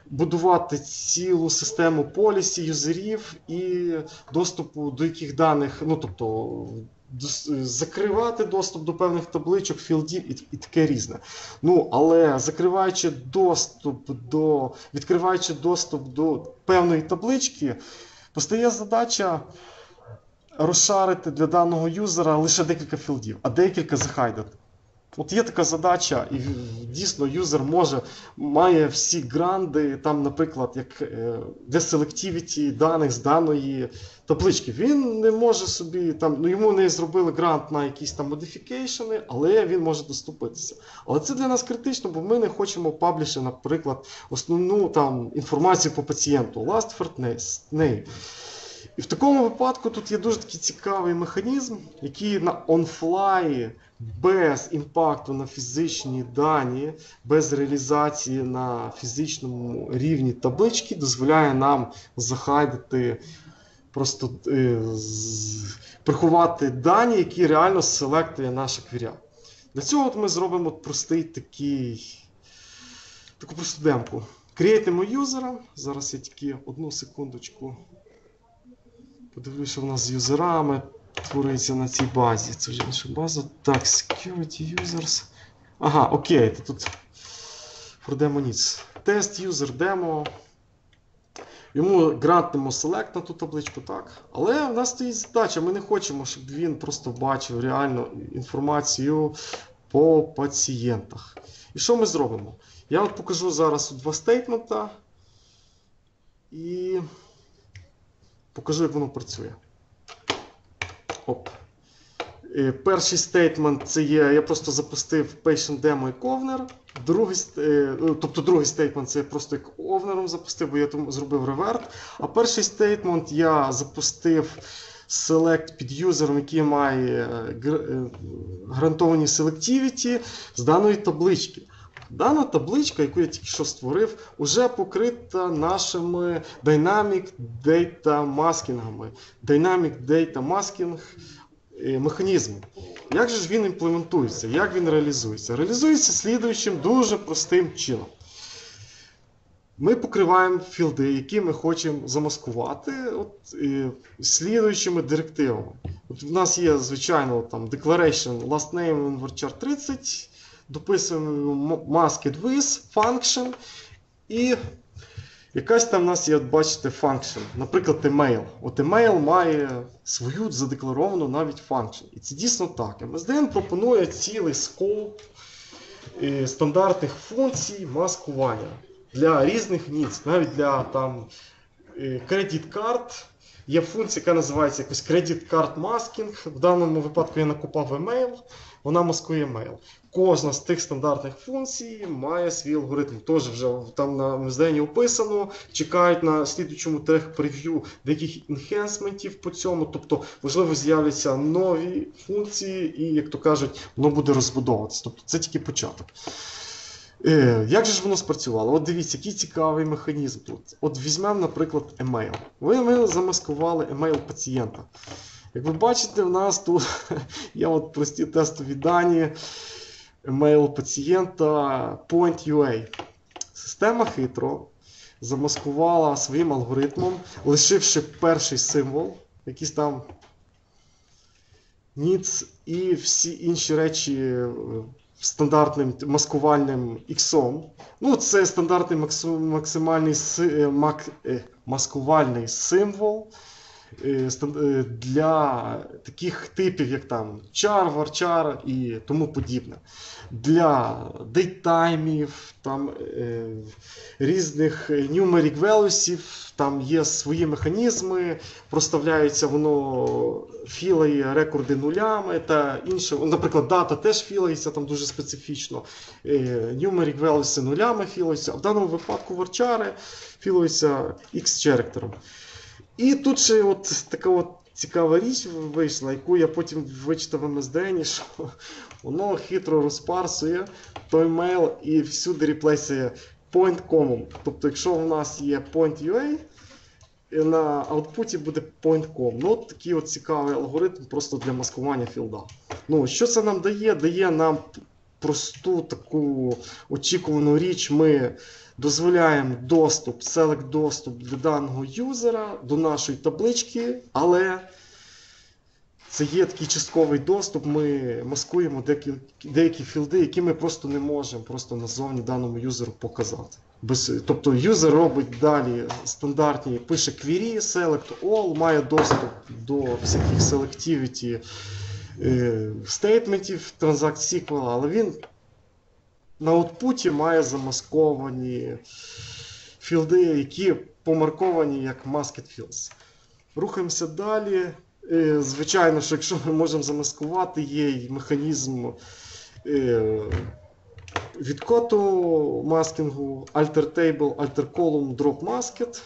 будувати цілу систему полісі, юзерів і доступу до яких даних, ну тобто дос- закривати доступ до певних табличок, філдів і, і таке різне. Ну, але закриваючи доступ до, відкриваючи доступ до певної таблички, постає задача розшарити для даного юзера лише декілька філдів, а декілька захайдити. От є така задача, і дійсно юзер може, має всі гранди, там, наприклад, як е, для селективіті даних з даної таблички. Він не може собі, там, ну, йому не зробили грант на якісь там модифікейшени, але він може доступитися. Але це для нас критично, бо ми не хочемо паблішити, наприклад, основну там, інформацію по пацієнту, last first name. І в такому випадку тут є дуже такий цікавий механізм, який на онфлаї, без імпакту на фізичні дані, без реалізації на фізичному рівні таблички, дозволяє нам захайдити, просто е, з, приховати дані, які реально селектує наша квіря. Для цього от ми зробимо от простий такий, таку просту демку. Креатимо юзера. Зараз я тільки одну секундочку подивлюся, що в нас з юзерами твориться на цій базі. Це вже інша база. Так, security users. Ага, окей, то тут for demo needs. Test user demo. Йому грантимо select на ту табличку, так. Але в нас стоїть задача, ми не хочемо, щоб він просто бачив реальну інформацію по пацієнтах. І що ми зробимо? Я от покажу зараз два стейтмента і покажу, як воно працює. Оп. Е, Перший стейтмент це є, я просто запустив patient demo і ковнер. Другий, е, тобто другий стейтмент це я просто як овнером запустив, бо я там зробив реверт. А перший стейтмент я запустив select під юзером, який має гарантовані селективіті з даної таблички. Дана табличка, яку я тільки що створив, вже покрита нашими Dynamic Data Masking'ами. Dynamic Data Masking механізмом. Як же ж він імплементується? Як він реалізується? Реалізується слідуючим дуже простим чином. Ми покриваємо філди, які ми хочемо замаскувати, от, і, слідуючими директивами. От у нас є, звичайно, там declaration last name varchar тридцять, дописуємо masked with function, і якась там у нас є, от бачите, function, наприклад, email. От email має свою задекларовану навіть function. І це дійсно так. ем ес ді ен пропонує цілий скоп е, стандартних функцій маскування для різних needs, навіть для там е, credit card. Є функція, яка називається якось credit card masking. В даному випадку я накопав email, вона маскує email. Кожна з тих стандартних функцій має свій алгоритм. Тож вже там на ем ес ді ен описано, чекають на слідуючому тех-прев'ю деяких енхенсментів по цьому. Тобто, можливо, з'являться нові функції і, як то кажуть, воно буде розбудовуватися. Тобто це тільки початок. Е, як же ж воно спрацювало? От дивіться, який цікавий механізм тут. От візьмемо, наприклад, емейл. Ви ми замаскували емейл пацієнта. Як ви бачите, в нас тут є от прості тестові дані емейл пацієнта point.ua. Система хитро замаскувала своїм алгоритмом, лишивши перший символ, якийсь там needs, і всі інші речі стандартним маскувальним іксом. Ну, це стандартний максимальний мак, маскувальний символ для таких типів, як там char, varchar і тому подібне. Для дейтаймів, там е, різних numeric values, там є свої механізми, проставляється воно, філає рекорди нулями та інше. Наприклад, дата теж філається, там дуже специфічно. Е, numeric values нулями філаються, а в даному випадку varchar філаються X-черактером. І тут ще от така от цікава річ вийшла, яку я потім вичитав в ем ес ді ен, що воно хитро розпарсує той мейл і всюди реплейсує point.com. Тобто, якщо в нас є point.ua, на аутпуті буде point.com. Ну, от такий от цікавий алгоритм просто для маскування філда. Ну, що це нам дає? Дає нам просту таку очікувану річ. Ми дозволяємо доступ, select доступ для даного юзера до нашої таблички, але це є такий частковий доступ, ми маскуємо деякі, деякі філди, які ми просто не можемо просто назовні даному юзеру показати. Без, тобто юзер робить далі стандартні, пише query, select all, має доступ до всяких selectivity е, стейтментів, транзакт сіквел, але він на аутпуті має замасковані філди, які помарковані як masked fields. Рухаємося далі. Е, звичайно, що якщо ми можемо замаскувати, є й механізм е, відкоту маскінгу, alter table, alter column, drop masked.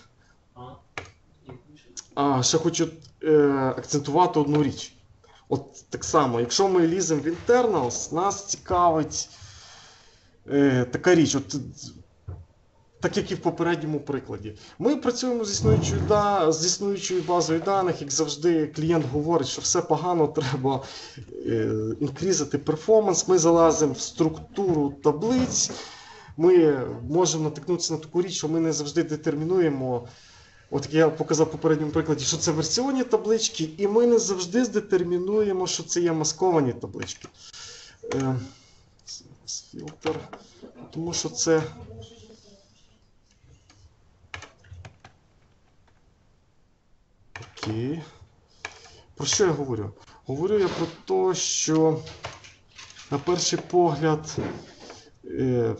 А ще хочу е, акцентувати одну річ. От так само, якщо ми ліземо в internals, нас цікавить е, така річ. От, так як і в попередньому прикладі. Ми працюємо з існуючою, да, з існуючою базою даних, як завжди клієнт говорить, що все погано, треба е, інкрізити перформанс. Ми залазимо в структуру таблиць, ми можемо натикнутися на таку річ, що ми не завжди детермінуємо, от як я показав в попередньому прикладі, що це версіонні таблички, і ми не завжди здетермінуємо, що це є масковані таблички. Е, фільтр, тому що це... Окей. Про що я говорю? Говорю я про те, що на перший погляд е,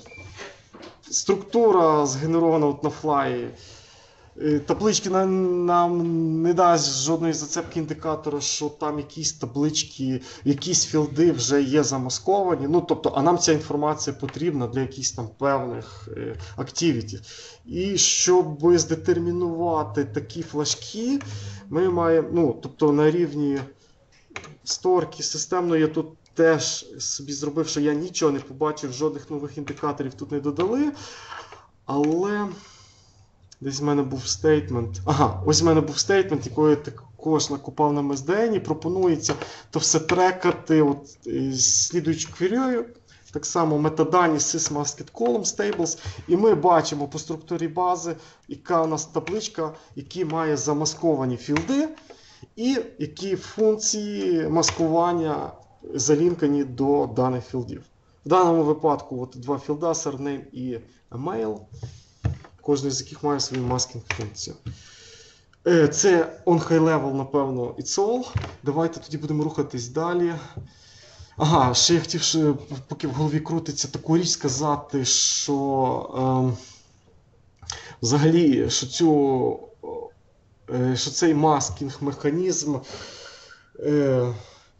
структура згенерована от на флаї, е, таблички нам, нам не дасть жодної зацепки індикатора, що там якісь таблички, якісь філди вже є замасковані. Ну, тобто, а нам ця інформація потрібна для якихось там певних е, активітів. І щоб здетермінувати такі флажки, ми маємо, ну, тобто на рівні сторки системно я тут теж собі зробив, що я нічого не побачив, жодних нових індикаторів тут не додали. Але десь в мене був стейтмент. Ага, ось в мене був стейтмент, який я також накопав на ем ес ді ен. Пропонується то все трекати от, слідуючою квірією. Так само метадані sysmasked columns, tables, і ми бачимо по структурі бази, яка у нас табличка, які має замасковані філди, і які функції маскування залінкані до даних філдів. В даному випадку от два філда, surname і email, кожен з яких має свою маскінг функцію. Це on high level, напевно, it's all. Давайте тоді будемо рухатись далі. Ага, ще я хотів, ще, поки в голові крутиться, таку річ сказати, що е, взагалі, що, цю, е, що цей маскінг-механізм е,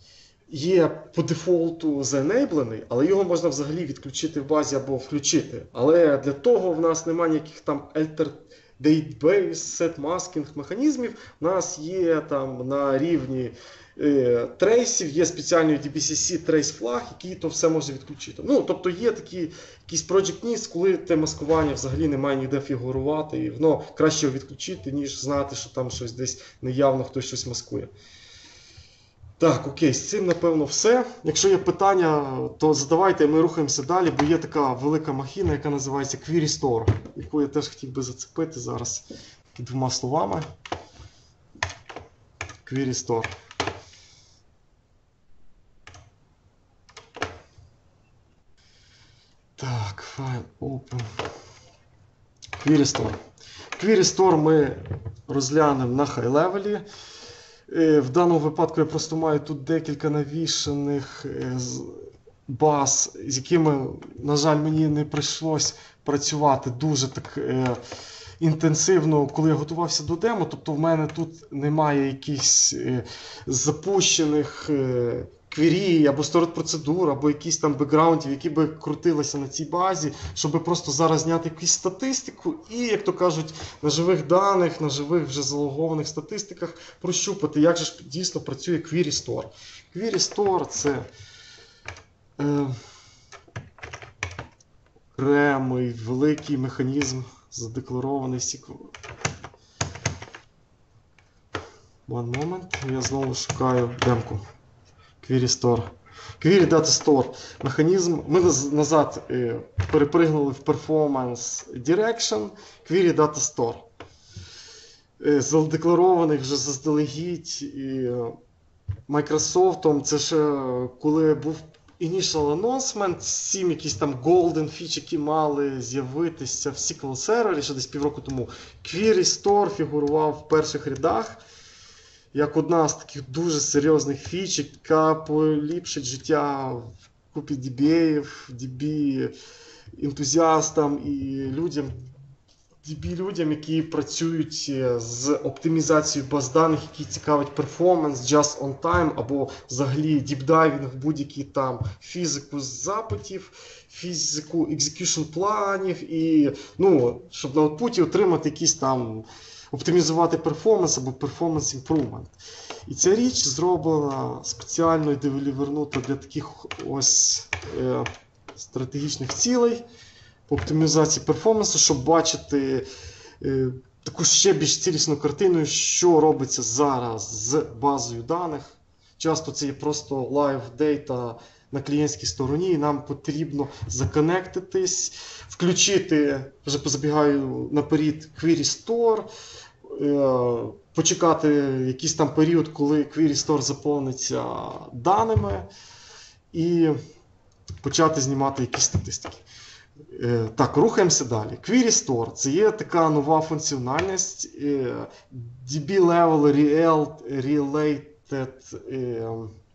є по дефолту заенейблений, але його можна взагалі відключити в базі або включити. Але для того в нас немає ніяких там alter database, set masking механізмів. У нас є там на рівні трейсів, є спеціальний ді бі сі сі trace flag, який то все може відключити. Ну, тобто є такі якісь project needs, коли те маскування взагалі не має ніде фігурувати, і воно краще його відключити, ніж знати, що там щось десь неявно хтось щось маскує. Так, окей, з цим, напевно, все. Якщо є питання, то задавайте, ми рухаємося далі, бо є така велика махіна, яка називається Query Store, яку я теж хотів би зацепити зараз двома словами. Query Store. Так, файл open. Query Store. Query Store ми розглянемо на хай-левелі. В даному випадку я просто маю тут декілька навішаних баз, з якими, на жаль, мені не прийшлось працювати дуже так е, інтенсивно, коли я готувався до демо. Тобто в мене тут немає якихось е, запущених е, квері або сторот процедур, або якісь там бекграундів, які би крутилися на цій базі, щоб просто зараз зняти якусь статистику і, як то кажуть, на живих даних, на живих вже залогованих статистиках прощупати, як же ж дійсно працює Query Store. Query Store – це е, окремий великий механізм, задекларований сіквел. One moment, я знову шукаю демку. Query Store. Query Data Store. Механізм. Ми наз- назад е, перепригнули в Performance Direction. Query Data Store. Е, задекларований вже заздалегідь і, е, Microsoft. Це ж е, коли був Initial Announcement, сім якісь там Golden Feature, які мали з'явитися в ес кю ель-сервері ще десь півроку тому. Query Store фігурував в перших рядах як одна з таких дуже серйозних фіч, яка поліпшить життя в купі ді бі ей-ів, ді бі-ентузіастам і людям, ді бі-людям, які працюють з оптимізацією баз даних, які цікавить перформанс, just on time, або взагалі діпдайвінг в будь-які там фізику запитів, фізику execution планів, і, ну, щоб на output отримати якісь там оптимізувати перформанс або перформанс імпрувмент. І ця річ зроблена спеціально і делівернута для таких ось е, стратегічних цілей по оптимізації перформансу, щоб бачити е, таку ще більш цілісну картину, що робиться зараз з базою даних. Часто це є просто live data на клієнтській стороні, і нам потрібно законектитись, включити, вже позабігаю наперед, Query Store, е, почекати якийсь там період, коли Query Store заповниться даними, і почати знімати якісь статистики. Е, так, рухаємося далі. Query Store – це є така нова функціональність, е, ді бі-level related е,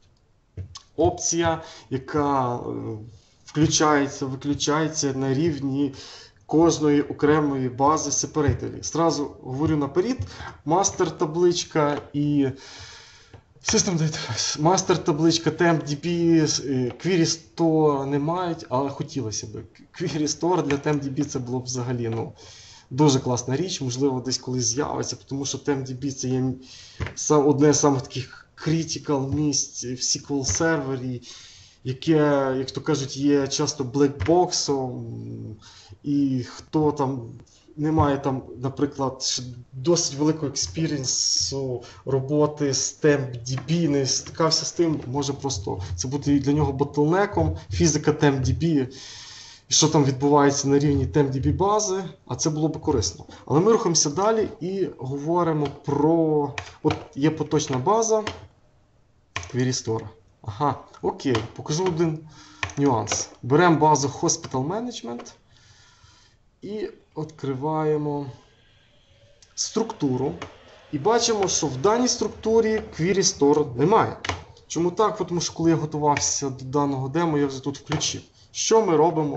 опція, яка е, включається, виключається на рівні кожної окремої бази сепарейтері. Зразу говорю наперед, мастер-табличка і System Database. Мастер-табличка, TempDB, Query Store не мають, але хотілося б. Query Store для TempDB це було б взагалі, ну, дуже класна річ, можливо, десь колись з'явиться, тому що TempDB це є одне з самих таких critical місць в ес кю ель-сервері, яке, як то кажуть, є часто блекбоксом, і хто там не має там, наприклад, досить великого експірієнсу роботи з TempDB, не стикався з тим, може просто це бути для нього ботлнеком, фізика TempDB, і що там відбувається на рівні TempDB бази, а це було б корисно. Але ми рухаємося далі і говоримо про, от є поточна база Query Store. Ага, окей, покажу один нюанс. Беремо базу Hospital Management і відкриваємо структуру. І бачимо, що в даній структурі Query Store немає. Чому так? Тому що коли я готувався до даного демо, я вже тут включив. Що ми робимо?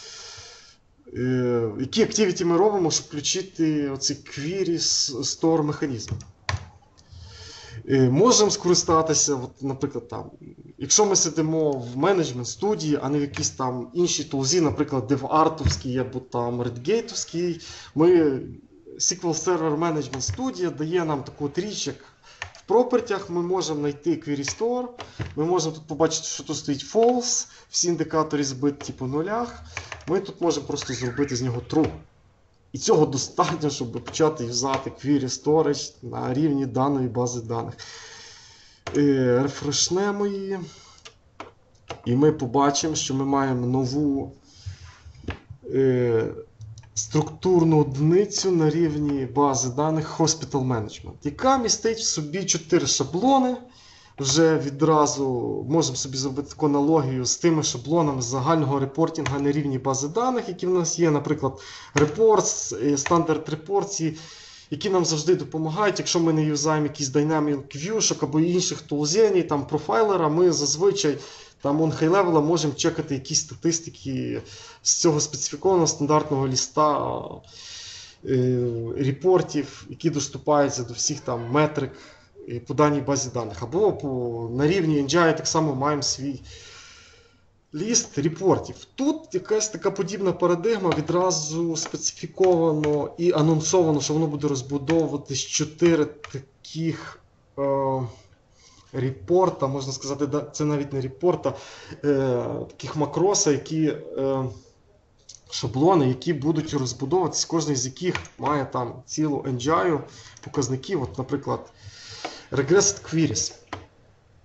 Е, які активіті ми робимо, щоб включити оцей Query Store механізм? Е, можемо скористатися, от, наприклад, там, якщо ми сидимо в менеджмент студії, а не в якійсь там іншій тулзі, наприклад, DevArt-овській або там Redgate-овській, ми ес кю ель Server Management Studio дає нам таку от річ, як в пропертях ми можемо знайти Query Store, ми можемо тут побачити, що тут стоїть false, всі індикатори збиті по нулях, ми тут можемо просто зробити з нього true. І цього достатньо, щоб почати юзати Query Storage на рівні даної бази даних. Е, рефрешнемо її. І ми побачимо, що ми маємо нову е, структурну одиницю на рівні бази даних Hospital Management, яка містить в собі чотири шаблони. Вже відразу можемо собі зробити таку аналогію з тими шаблонами загального репортінгу на рівні бази даних, які в нас є, наприклад, Reports, Standard Reports, які нам завжди допомагають, якщо ми не юзаємо якісь Dynamic View або інших тулзень, там профайлера, ми зазвичай там on high level можемо чекати якісь статистики з цього специфікованого стандартного ліста е, репортів, які доступаються до всіх там метрик по даній базі даних. Або по, на рівні ен джі ай так само маємо свій ліст репортів. Тут якась така подібна парадигма, відразу специфіковано і анонсовано, що воно буде розбудовувати з чотири таких е, репорта, можна сказати, це навіть не репорта, е, таких макроса, які е, шаблони, які будуть розбудовуватися, кожен з яких має там цілу ен джі ай показників, от, наприклад, Regressed Queries.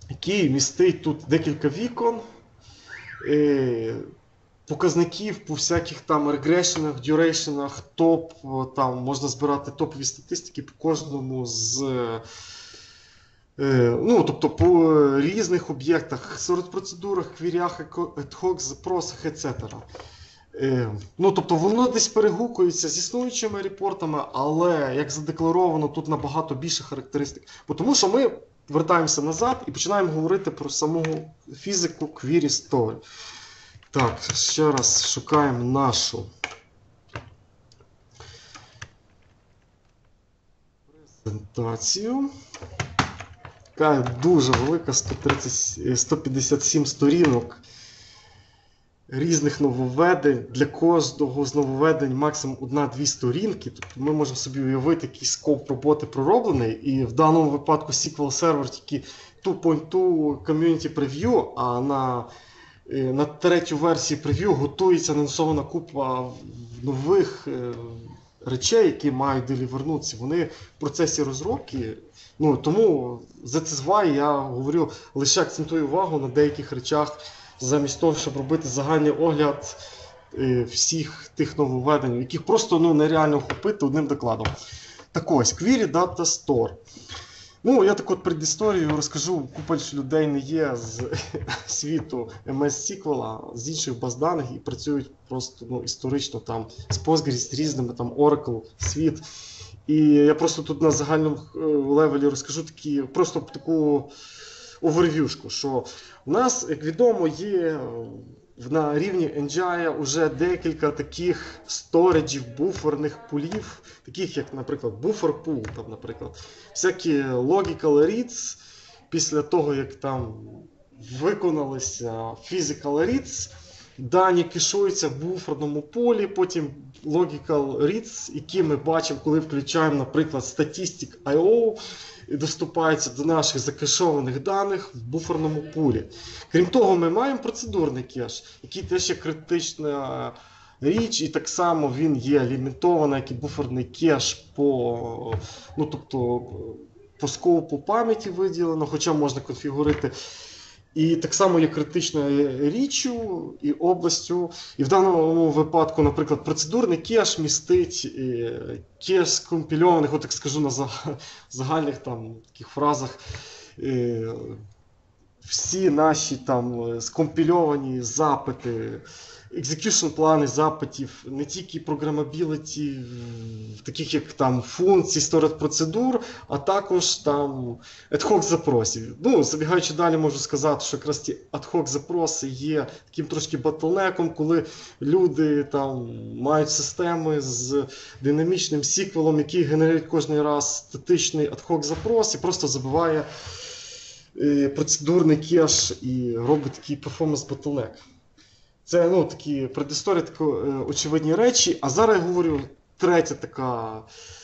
який містить тут декілька вікон, е, показників по всяких там регрешенах, дюрейшенах, топ, там можна збирати топові статистики по кожному з, е, ну, тобто по різних об'єктах, сорт-процедурах, квірях, ad-hoc, запросах, et cetera. Е, ну, тобто воно десь перегукується з існуючими репортами, але, як задекларовано, тут набагато більше характеристик. Бо тому що ми вертаємося назад і починаємо говорити про саму фізику Query Store. Так, ще раз шукаємо нашу презентацію. Така дуже велика, сто тридцять, сто п'ятдесят сім сторінок різних нововведень. Для кожного з нововведень максимум одна-дві сторінки. Тобто ми можемо собі уявити, який скоп роботи пророблений. І в даному випадку ес квел Server тільки два крапка два Community Preview, а на, на третю версію прев'ю готується анонсована купа нових речей, які мають делівернутися. Вони в процесі розробки. Ну, тому за це я говорю, лише акцентую увагу на деяких речах, замість того, щоб робити загальний огляд е, всіх тих нововведень, яких просто ну, нереально охопити одним докладом. Так ось, Query Data Store. Ну, я так от предісторію розкажу, купа людей не є з світу ем ес ес квел, з інших баз даних і працюють просто ну, історично там з Postgres, з різними там Oracle, світ. І я просто тут на загальному левелі розкажу такі, просто таку оверв'юшку, що в нас, як відомо, є на рівні ен джі ай вже декілька таких сториджів, буферних пулів, таких як, наприклад, buffer pool, там, наприклад, всякі logical reads, після того, як там виконалися physical reads, дані кешуються в буферному полі, потім logical reads, які ми бачимо, коли включаємо, наприклад, statistic точка ай о, і доступаються до наших закешованих даних в буферному пулі. Крім того, ми маємо процедурний кеш, який теж є критична річ, і так само він є лімітований, як і буферний кеш по, ну, тобто, по скопу пам'яті виділено, хоча можна конфігурити. І так само є критичною річчю і областю. І в даному випадку, наприклад, процедурний кеш містить кеш скомпільованих, от так скажу на загальних там таких фразах, всі наші там скомпільовані запити, execution плани запитів, не тільки програмабіліті, таких як там функцій, storage процедур, а також там ad-hoc запросів. Ну, забігаючи далі, можу сказати, що якраз ті ad-hoc запроси є таким трошки батлнеком, коли люди там мають системи з динамічним сіквелом, який генерує кожен раз статичний ad-hoc запрос і просто забиває процедурний кеш і робить такий performance bottleneck. Це ну, такі предісторії, такі е, очевидні речі. А зараз я говорю третя така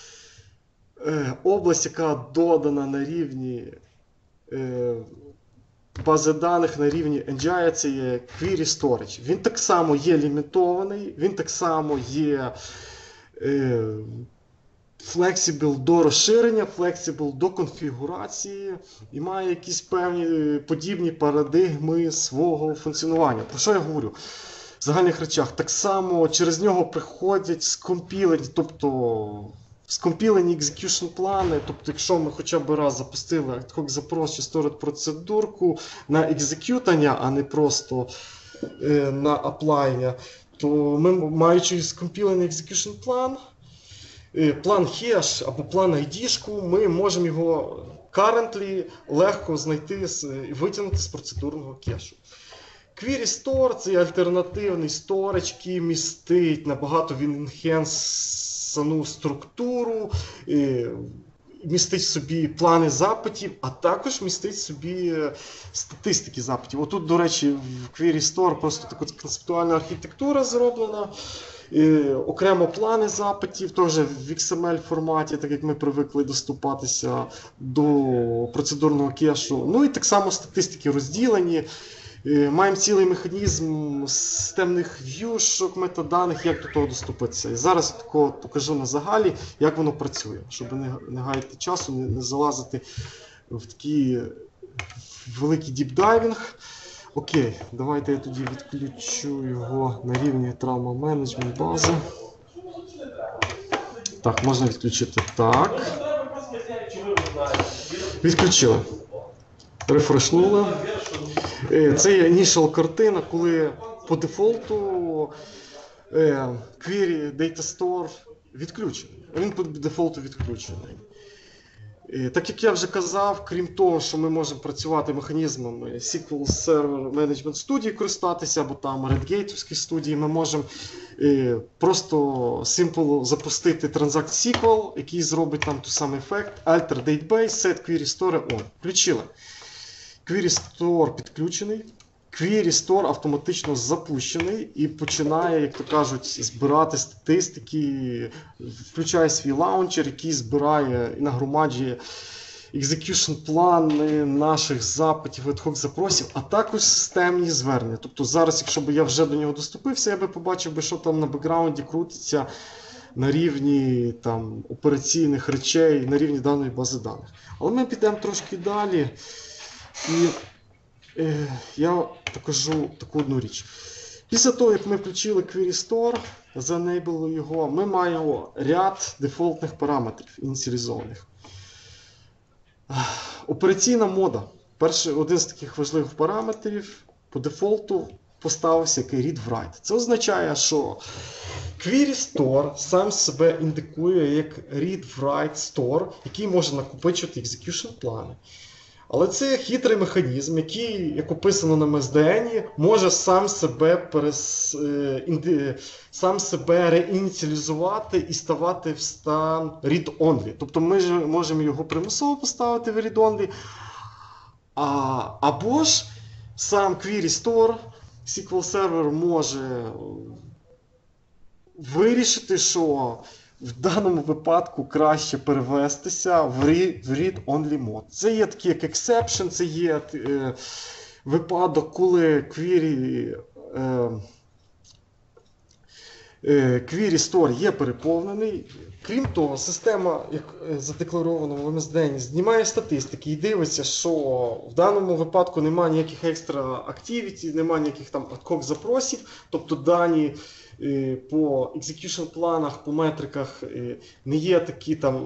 е, область, яка додана на рівні е, бази даних, на рівні ен джі ай, це є Query Storage. Він так само є лімітований, він так само є е, flexible до розширення, flexible до конфігурації і має якісь певні подібні парадигми свого функціонування. Про що я говорю? В загальних речах. Так само через нього приходять скомпілені, тобто скомпілені execution плани, тобто якщо ми хоча б раз запустили ad-hoc запрос чи storage процедурку на екзекютання, а не просто е, на аплайнення, то ми, маючи скомпілений execution план, план хеш або план ай ді-шку, ми можемо його currently легко знайти і витягнути з процедурного кешу. Query Store – це альтернативний storage, який містить набагато він інхенсану структуру, містить в собі плани запитів, а також містить в собі статистики запитів. Отут, до речі, в Query Store просто така концептуальна архітектура зроблена. І окремо плани запитів, теж в ікс ем ель форматі, так як ми привикли доступатися до процедурного кешу. Ну і так само статистики розділені. Маємо цілий механізм системних в'юшок, метаданих, як до того доступитися. І зараз я такого покажу на загалі, як воно працює, щоб не, не гаяти часу, не, не залазити в такі великий діпдайвінг. Окей, давайте я тоді відключу його на рівні Trauma Management бази. Так, можна відключити. Так. Відключили. Рефрешнули. Е, Це є initial картина, коли по дефолту е, query Data Store відключений. Він по дефолту відключений. Е, Так як я вже казав, крім того, що ми можемо працювати механізмами ес кю ель Server Management Studio користатися, або там Redgate студії, ми можемо е, просто simple запустити Transact ес кю ель, який зробить там той самий ефект, alter database, set query store on. Включили. Query Store підключений. Query Store автоматично запущений і починає, як то кажуть, збирати статистики, включає свій лаунчер, який збирає і нагромаджує execution плани наших запитів, ad-hoc запросів, а також системні звернення. Тобто зараз, якщо б я вже до нього доступився, я би побачив, би, що там на бекграунді крутиться на рівні там, операційних речей, на рівні даної бази даних. Але ми підемо трошки далі. І е, я покажу таку одну річ. Після того, як ми включили Query Store, занейбили його, ми маємо ряд дефолтних параметрів ініціалізованих. Операційна мода. Перший, один з таких важливих параметрів по дефолту поставився як read-write. Це означає, що Query Store сам себе індикує як read-write store, який може накопичувати execution плани. Але це хитрий механізм, який, як описано на ем ес ді ен, може сам себе, перес, інди, сам себе реініціалізувати і ставати в стан read-only. Тобто ми ж можемо його примусово поставити в read-only, а, або ж сам Query Store, ес кю ель Server може вирішити, що в даному випадку краще перевестися в read-only mode. Це є такий як exception, це є е, випадок, коли query, е, е, query store є переповнений. Крім того, система, як задекларовано в ем ес ді ен, знімає статистики і дивиться, що в даному випадку немає ніяких екстра activity, немає ніяких там ad-hoc запросів, тобто дані по execution планах, по метриках не є такі там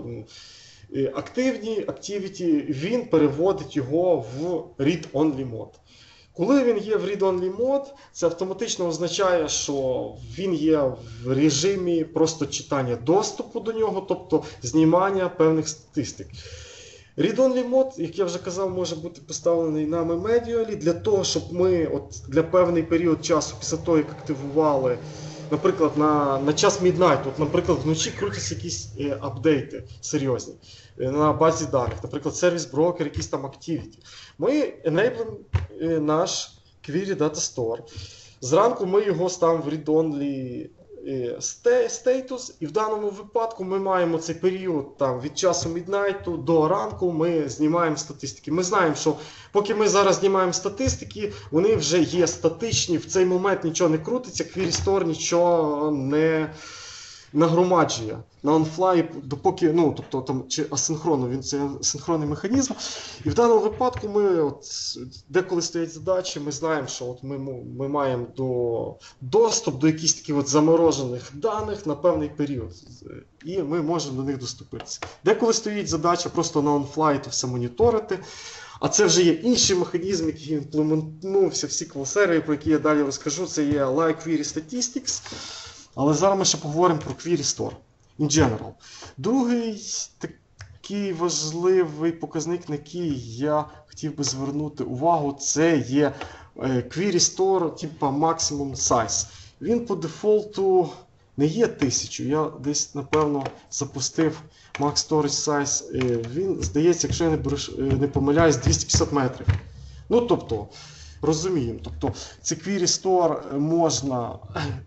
активні activity, він переводить його в read-only mode. Коли він є в read-only mode, це автоматично означає, що він є в режимі просто читання доступу до нього, тобто знімання певних статистик. Read-only mode, як я вже казав, може бути поставлений нами manually для того, щоб ми от для певний період часу, після того, як активували, наприклад, на, на час midnight, от, наприклад, вночі крутяться якісь е, апдейти серйозні е, на базі даних, наприклад, сервіс-брокер, якісь там activity. Ми enable е, наш Query Data Store. Зранку ми його ставимо в read-only е, status, і в даному випадку ми маємо цей період там, від часу midnight до ранку, ми знімаємо статистики. Ми знаємо, що поки ми зараз знімаємо статистики, вони вже є статичні, в цей момент нічого не крутиться, Query Store нічого не нагромаджує на OnFly, допоки, ну, тобто там чи асинхронно, він це асинхронний механізм. І в даному випадку ми, от, деколи стоять задачі, ми знаємо, що от ми, ми маємо до, доступ до якихось таких от заморожених даних на певний період. І ми можемо до них доступитися. Деколи стоїть задача просто на OnFly то все моніторити. А це вже є інший механізм, який імплементувався в ес кю ель Server, про який я далі розкажу. Це є Like Query Statistics. Але зараз ми ще поговоримо про Query Store in general. Другий такий важливий показник, на який я хотів би звернути увагу, це є Query Store типу Maximum Size. Він по дефолту не є тисячу. Я десь, напевно, запустив Max Storage Size. Він, здається, якщо я не, беру, не помиляюсь, двісті п'ятдесят метрів. Ну, тобто, розуміємо, тобто, цей Query Store можна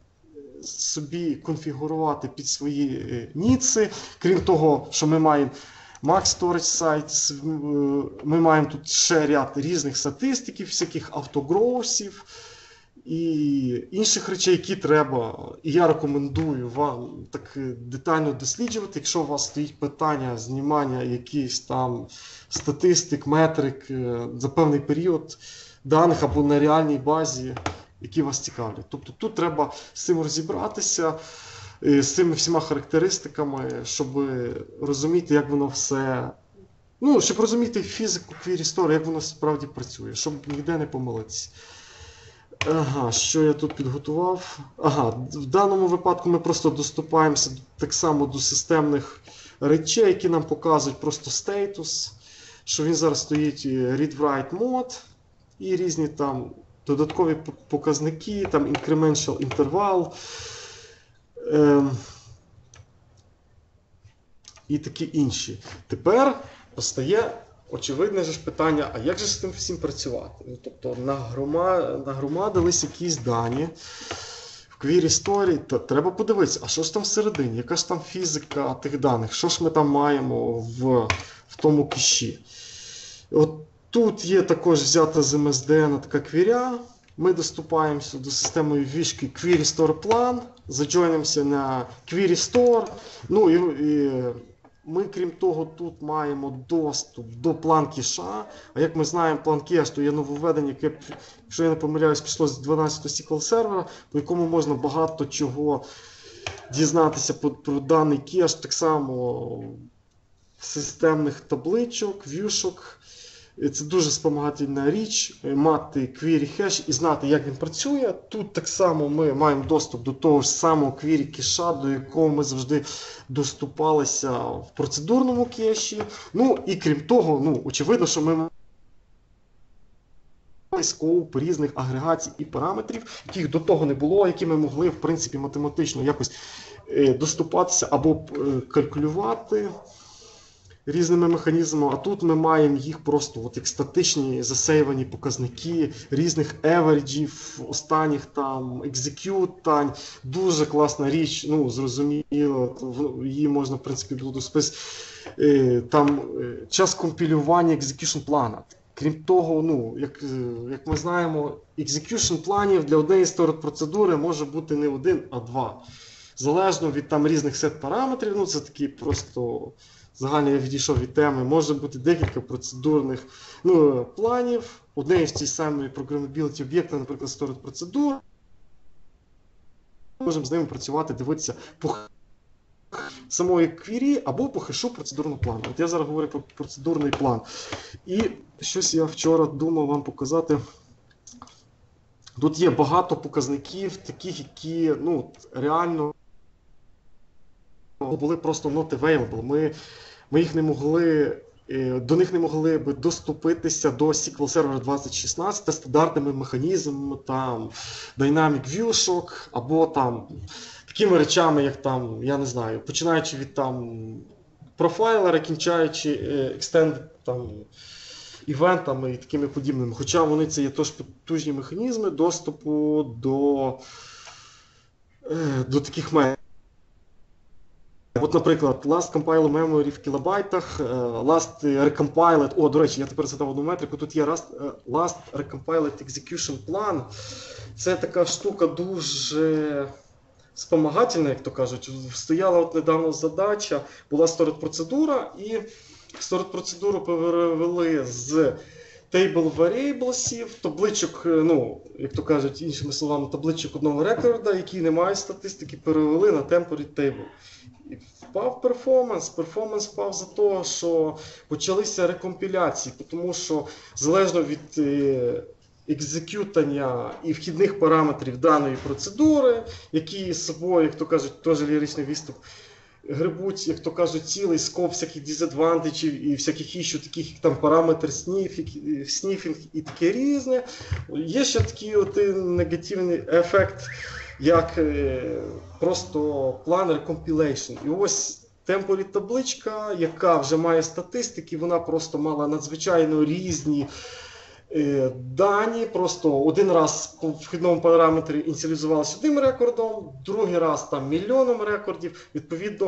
собі конфігурувати під свої ніци. Крім того, що ми маємо Max Storage Size, ми маємо тут ще ряд різних статистиків, всяких автогроусів і інших речей, які треба. І я рекомендую вам так детально досліджувати, якщо у вас стоїть питання знімання якихось там статистик, метрик е, за певний період даних або на реальній базі, які вас цікавлять. Тобто тут треба з цим розібратися, е, з цими всіма характеристиками, щоб розуміти, як воно все. Ну, щоб розуміти фізику Query Store, як воно справді працює, щоб ніде не помилитися. Ага, що я тут підготував? Ага, в даному випадку ми просто доступаємося так само до системних речей, які нам показують просто статус, що він зараз стоїть read-write mode і різні там додаткові показники, там incremental інтервал ем, і такі інші. Тепер постає очевидне ж питання, а як же з тим всім працювати? Ну, тобто нагрома... нагромадились якісь дані в Query Store, та треба подивитися, а що ж там всередині, яка ж там фізика тих даних, що ж ми там маємо в, в тому кеші. От тут є також взята з ем ес ді ен така квіря, ми доступаємося до системної вішки Query Store Plan, заджойнимося на Query Store, ну і, і ми, крім того, тут маємо доступ до план кеша. А як ми знаємо, план кеш, то є нововведення, яке, якщо я не помиляюсь, пішло з дванадцятого сі квел сервера, по якому можна багато чого дізнатися про, про даний кеш, так само системних табличок, в'юшок. Це дуже спомагательна річ, мати query хеш і знати, як він працює. Тут так само ми маємо доступ до того ж самого query кеша, до якого ми завжди доступалися в процедурному кеші. Ну і крім того, ну, очевидно, що ми маємо скоуп різних агрегацій і параметрів, яких до того не було, які ми могли, в принципі, математично якось доступатися або калькулювати різними механізмами, а тут ми маємо їх просто от як статичні засейвані показники різних евереджів, останніх там екзекютань. Дуже класна річ, ну зрозуміло, її можна в принципі було спис там час компілювання екзекюшн плана. Крім того, ну, як, як ми знаємо, екзекюшн планів для однієї сторон процедури може бути не один, а два. Залежно від там різних сет параметрів, ну це такі просто загально я відійшов від теми, може бути декілька процедурних ну, планів, однієї в цій самій програмабіліті об'єкта, наприклад, сторон процедур. Можемо з ними працювати, дивитися по самої квірі або по хешу процедурного плану. От я зараз говорю про процедурний план. І щось я вчора думав вам показати. Тут є багато показників, таких, які ну, реально були просто not available. Ми, ми їх не могли, до них не могли би доступитися до сі квел Server двадцять шістнадцять та стандартними механізмами, там, Dynamic Viewshock, або там такими речами, як там, я не знаю, починаючи від там профайлера, кінчаючи Extended там, івентами і такими подібними. Хоча вони це є теж потужні механізми доступу до, до таких методів. От, наприклад, last compile memory в кілобайтах, last recompiled, о, до речі, я тепер задав одну метрику, тут є last, last recompiled execution plan. Це така штука дуже спомагательна, як то кажуть. Стояла от недавно задача, була storage процедура, і storage процедуру перевели з table variables, табличок, ну, як то кажуть, іншими словами, табличок одного рекорда, які не мають статистики, перевели на temporary table. І впав перформанс, перформанс впав за того, що почалися рекомпіляції, тому що залежно від е, екзекютання і вхідних параметрів даної процедури, які з собою, як то кажуть, теж ліричний відступ, грибуть, як то кажуть, цілий скоп всяких дизадвантажів і всяких іщу, таких як там параметр сніфінг і таке різне. Є ще такий от негативний ефект, як е, просто план recompilation. І ось темпорі табличка, яка вже має статистики, вона просто мала надзвичайно різні е, дані. Просто один раз по вхідному параметрі ініціалізувалася одним рекордом, другий раз там мільйоном рекордів. Відповідно,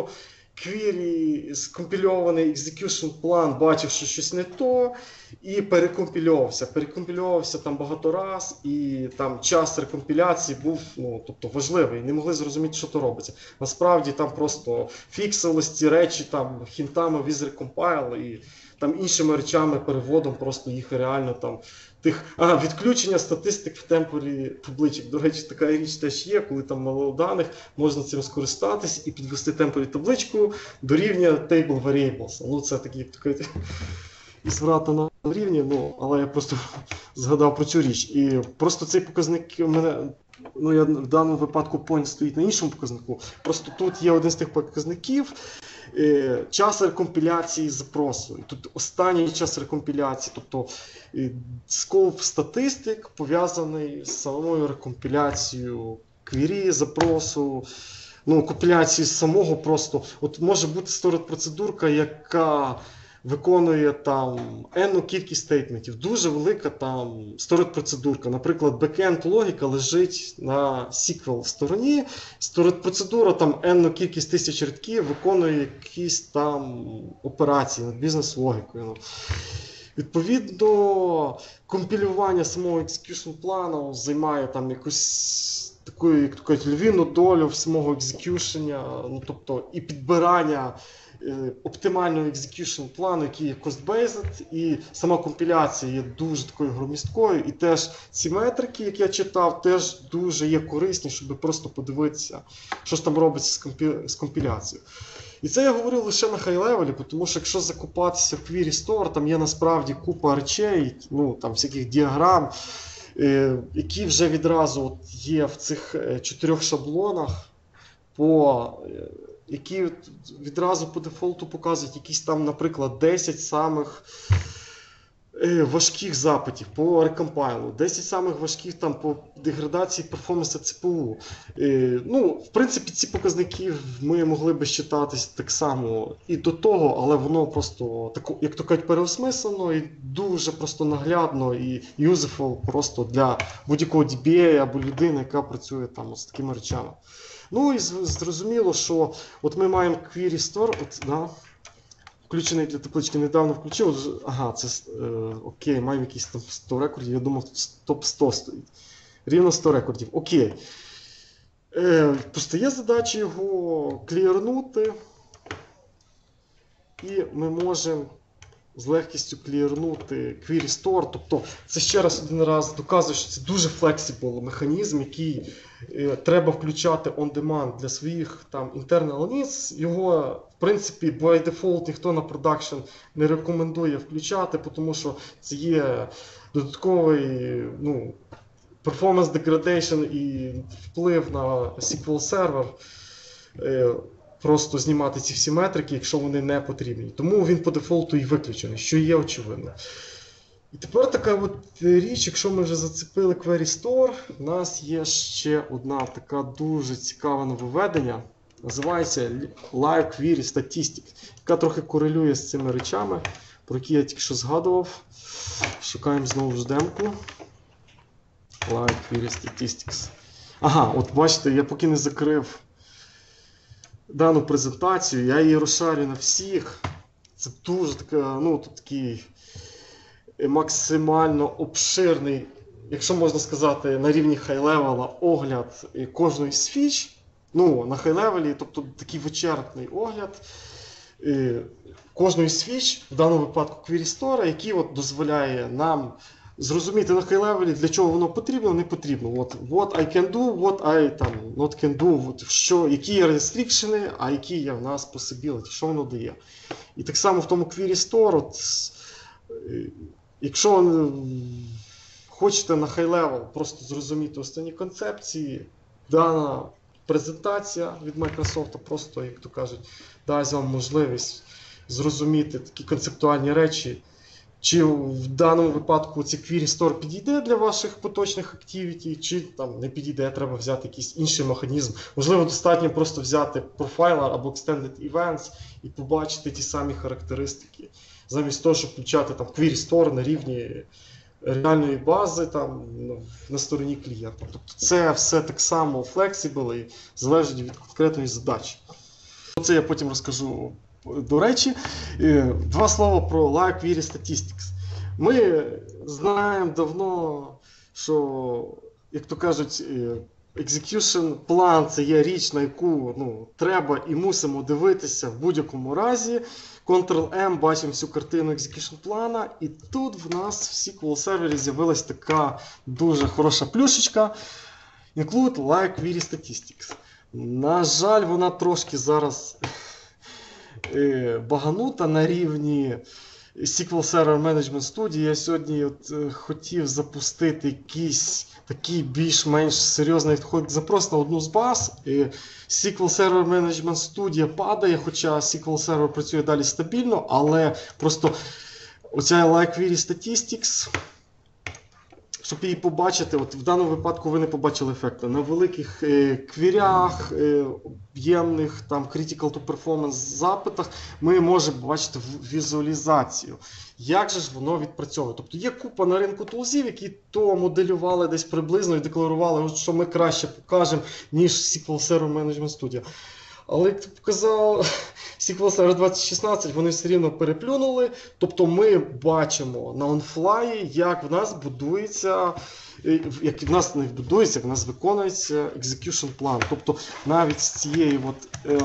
query, скомпільований execution план, бачив, що щось не то, і перекомпільовувався. Перекомпільовувався там багато раз, і там час рекомпіляції був, ну, тобто важливий, не могли зрозуміти, що то робиться. Насправді там просто фіксились ці речі там хінтами with recompile і там іншими речами, переводом просто їх реально там тих. Ага, відключення статистик в темпорі табличок. До речі, така річ теж є, коли там мало даних, можна цим скористатись і підвести темпорі табличку до рівня table variables. Ну, це такий такий із врата на рівні, ну, але я просто згадав про цю річ. І просто цей показник у мене, ну, я в даному випадку point стоїть на іншому показнику. Просто тут є один з тих показників, е, час рекомпіляції запросу. І тут останній час рекомпіляції, тобто е, скоп статистик пов'язаний з самою рекомпіляцією квері, запросу, ну, компіляції самого просто. От може бути сторон процедурка, яка виконує там енну кількість стейтментів. Дуже велика там сторон процедурка. Наприклад, бекенд логіка лежить на сіквел стороні. Сторон процедура там енну кількість тисяч рядків виконує якісь там операції над бізнес-логікою. Ну. Відповідно, компілювання самого execution плану займає там якусь таку, як то кажуть, львівну долю самого екзекюшення, ну, тобто і підбирання е, оптимального екзекюшн плану, який є cost-based, і сама компіляція є дуже такою громісткою, і теж ці метрики, які я читав, теж дуже є корисні, щоб просто подивитися, що ж там робиться з, компі... з компіляцією. І це я говорив лише на хай-левелі, тому що якщо закопатися в Query Store, там є насправді купа речей, ну, там всяких діаграм, е, які вже відразу от є в цих е, чотирьох шаблонах, по, е, які відразу по дефолту показують якісь там, наприклад, десять самих е, важких запитів по рекомпайлу, десять самих важких там по деградації перформансу ці пі ю. Е, ну, в принципі, ці показники ми могли би считатись так само і до того, але воно просто, так, як то кажуть, переосмислено і дуже просто наглядно і useful просто для будь-якого ді бі ей або людини, яка працює там з такими речами. Ну і зрозуміло, що от ми маємо Query Store, от, да, включений для таблички, недавно включив, ага, це е, окей, маємо якісь там сто рекордів, я думав, тут топ сто стоїть. Рівно сто рекордів, окей. Е, постає задача його клірнути, і ми можемо з легкістю клірнути Query Store. Тобто це ще раз один раз доказує, що це дуже flexible механізм, який е, треба включати on demand для своїх там internal needs. Його, в принципі, by default ніхто на продакшн не рекомендує включати, тому що це є додатковий, ну, performance degradation і вплив на сіквел сервер. Е, просто знімати ці всі метрики, якщо вони не потрібні. Тому він по дефолту і виключений, що є очевидно. І тепер така от річ, якщо ми вже зацепили Query Store, у нас є ще одна така дуже цікаве нововведення. Називається Live Query Statistics, яка трохи корелює з цими речами, про які я тільки що згадував. Шукаємо знову ж демку. Live Query Statistics. Ага, от бачите, я поки не закрив дану презентацію, я її розшарю на всіх. Це дуже така, ну, тут такий максимально обширний, якщо можна сказати, на рівні хай-левела огляд кожної з фіч. Ну, на хай-левелі, тобто такий вичерпний огляд кожної з фіч, в даному випадку Query Store, який от дозволяє нам зрозуміти на хай-левелі, для чого воно потрібно, не потрібно. От, what I can do, what I там, not can do, от, що, які є рестрікшени, а які є в нас possibility, що воно дає. І так само в тому Query Store, от, якщо хочете на хай-левел просто зрозуміти останні концепції, дана презентація від Microsoft просто, як то кажуть, дасть вам можливість зрозуміти такі концептуальні речі. Чи в даному випадку цей Query Store підійде для ваших поточних активітій, чи там не підійде, треба взяти якийсь інший механізм. Можливо, достатньо просто взяти профайлер або Extended Events і побачити ті самі характеристики. Замість того, щоб включати там Query Store на рівні реальної бази там, на стороні клієнта. Тобто це все так само flexible і залежить від конкретної задачі. це я потім розкажу. До речі, е, два слова про Live Query Statistics. Ми знаємо давно, що, як то кажуть, е, execution план це є річ, на яку ну, треба і мусимо дивитися в будь-якому разі. Ctrl-M, бачимо всю картину execution плана, і тут в нас в сіквел сервері з'явилась така дуже хороша плюшечка. Include Live Query Statistics. На жаль, вона трошки зараз е, баганута на рівні сіквел Server Management Studio. Я сьогодні от, е, хотів запустити якийсь такий більш-менш серйозний відход запрос на одну з баз. Е, сіквел Server Management Studio падає, хоча сіквел Server працює далі стабільно, але просто оця Live Query Statistics, щоб її побачити, от в даному випадку ви не побачили ефекту. На великих е, квірях, е, об'ємних, там, critical to performance запитах ми можемо бачити в- візуалізацію. Як же ж воно відпрацьовує? Тобто є купа на ринку тулзів, які то моделювали десь приблизно і декларували, от що ми краще покажемо, ніж сіквел Server Management Studio. Але як ти показав, сіквел Server двадцять шістнадцять вони все рівно переплюнули. Тобто ми бачимо на онфлаї, як в нас будується, е, як в нас не будується, як в нас виконується execution план. Тобто навіть з цієї от, е,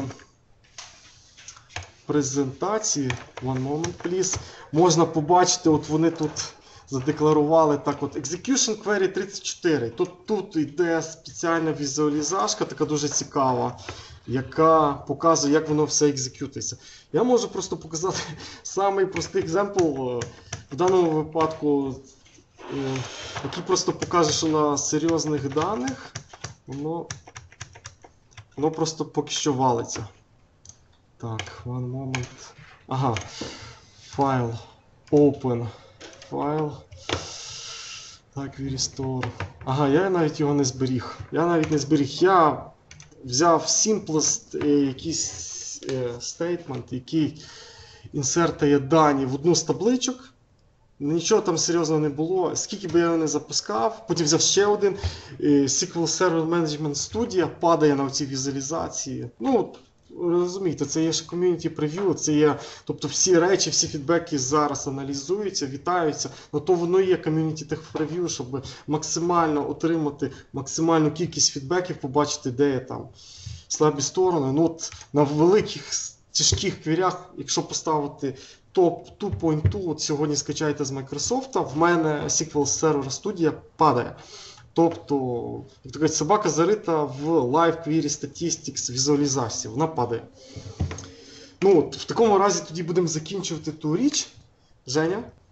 презентації, one moment please, можна побачити, от вони тут задекларували так от Execution Query тридцять чотири. Тут, тут йде спеціальна візуалізашка, така дуже цікава, яка показує, як воно все екзекютується. Я можу просто показати самий простий екземпл е, в даному випадку, е, який просто покаже, що на серйозних даних воно, воно просто поки що валиться. Так, one moment. Ага. Файл. Open. Файл. Так, restore. Ага, я навіть його не зберіг. Я навіть не зберіг. Я взяв simplest е, якийсь е, statement, який інсертує дані в одну з табличок. Нічого там серйозного не було. Скільки би я його не запускав, потім взяв ще один. е, сіквел Server Management Studio падає на ці візуалізації. Ну, розумієте, це є ж community preview, це є, тобто всі речі, всі фідбеки зараз аналізуються, вітаються, але то воно є community tech preview, щоб максимально отримати максимальну кількість фідбеків, побачити, де є там слабі сторони. Ну, от на великих тяжких квірях, якщо поставити топ два крапка два, от сьогодні скачайте з Microsoft, в мене сіквел Server Studio падає. Тобто, як то кажуть, собака зарита в Live Query Statistics візуалізації, вона падає. Ну, от, в такому разі тоді будемо закінчувати ту річ. Женя?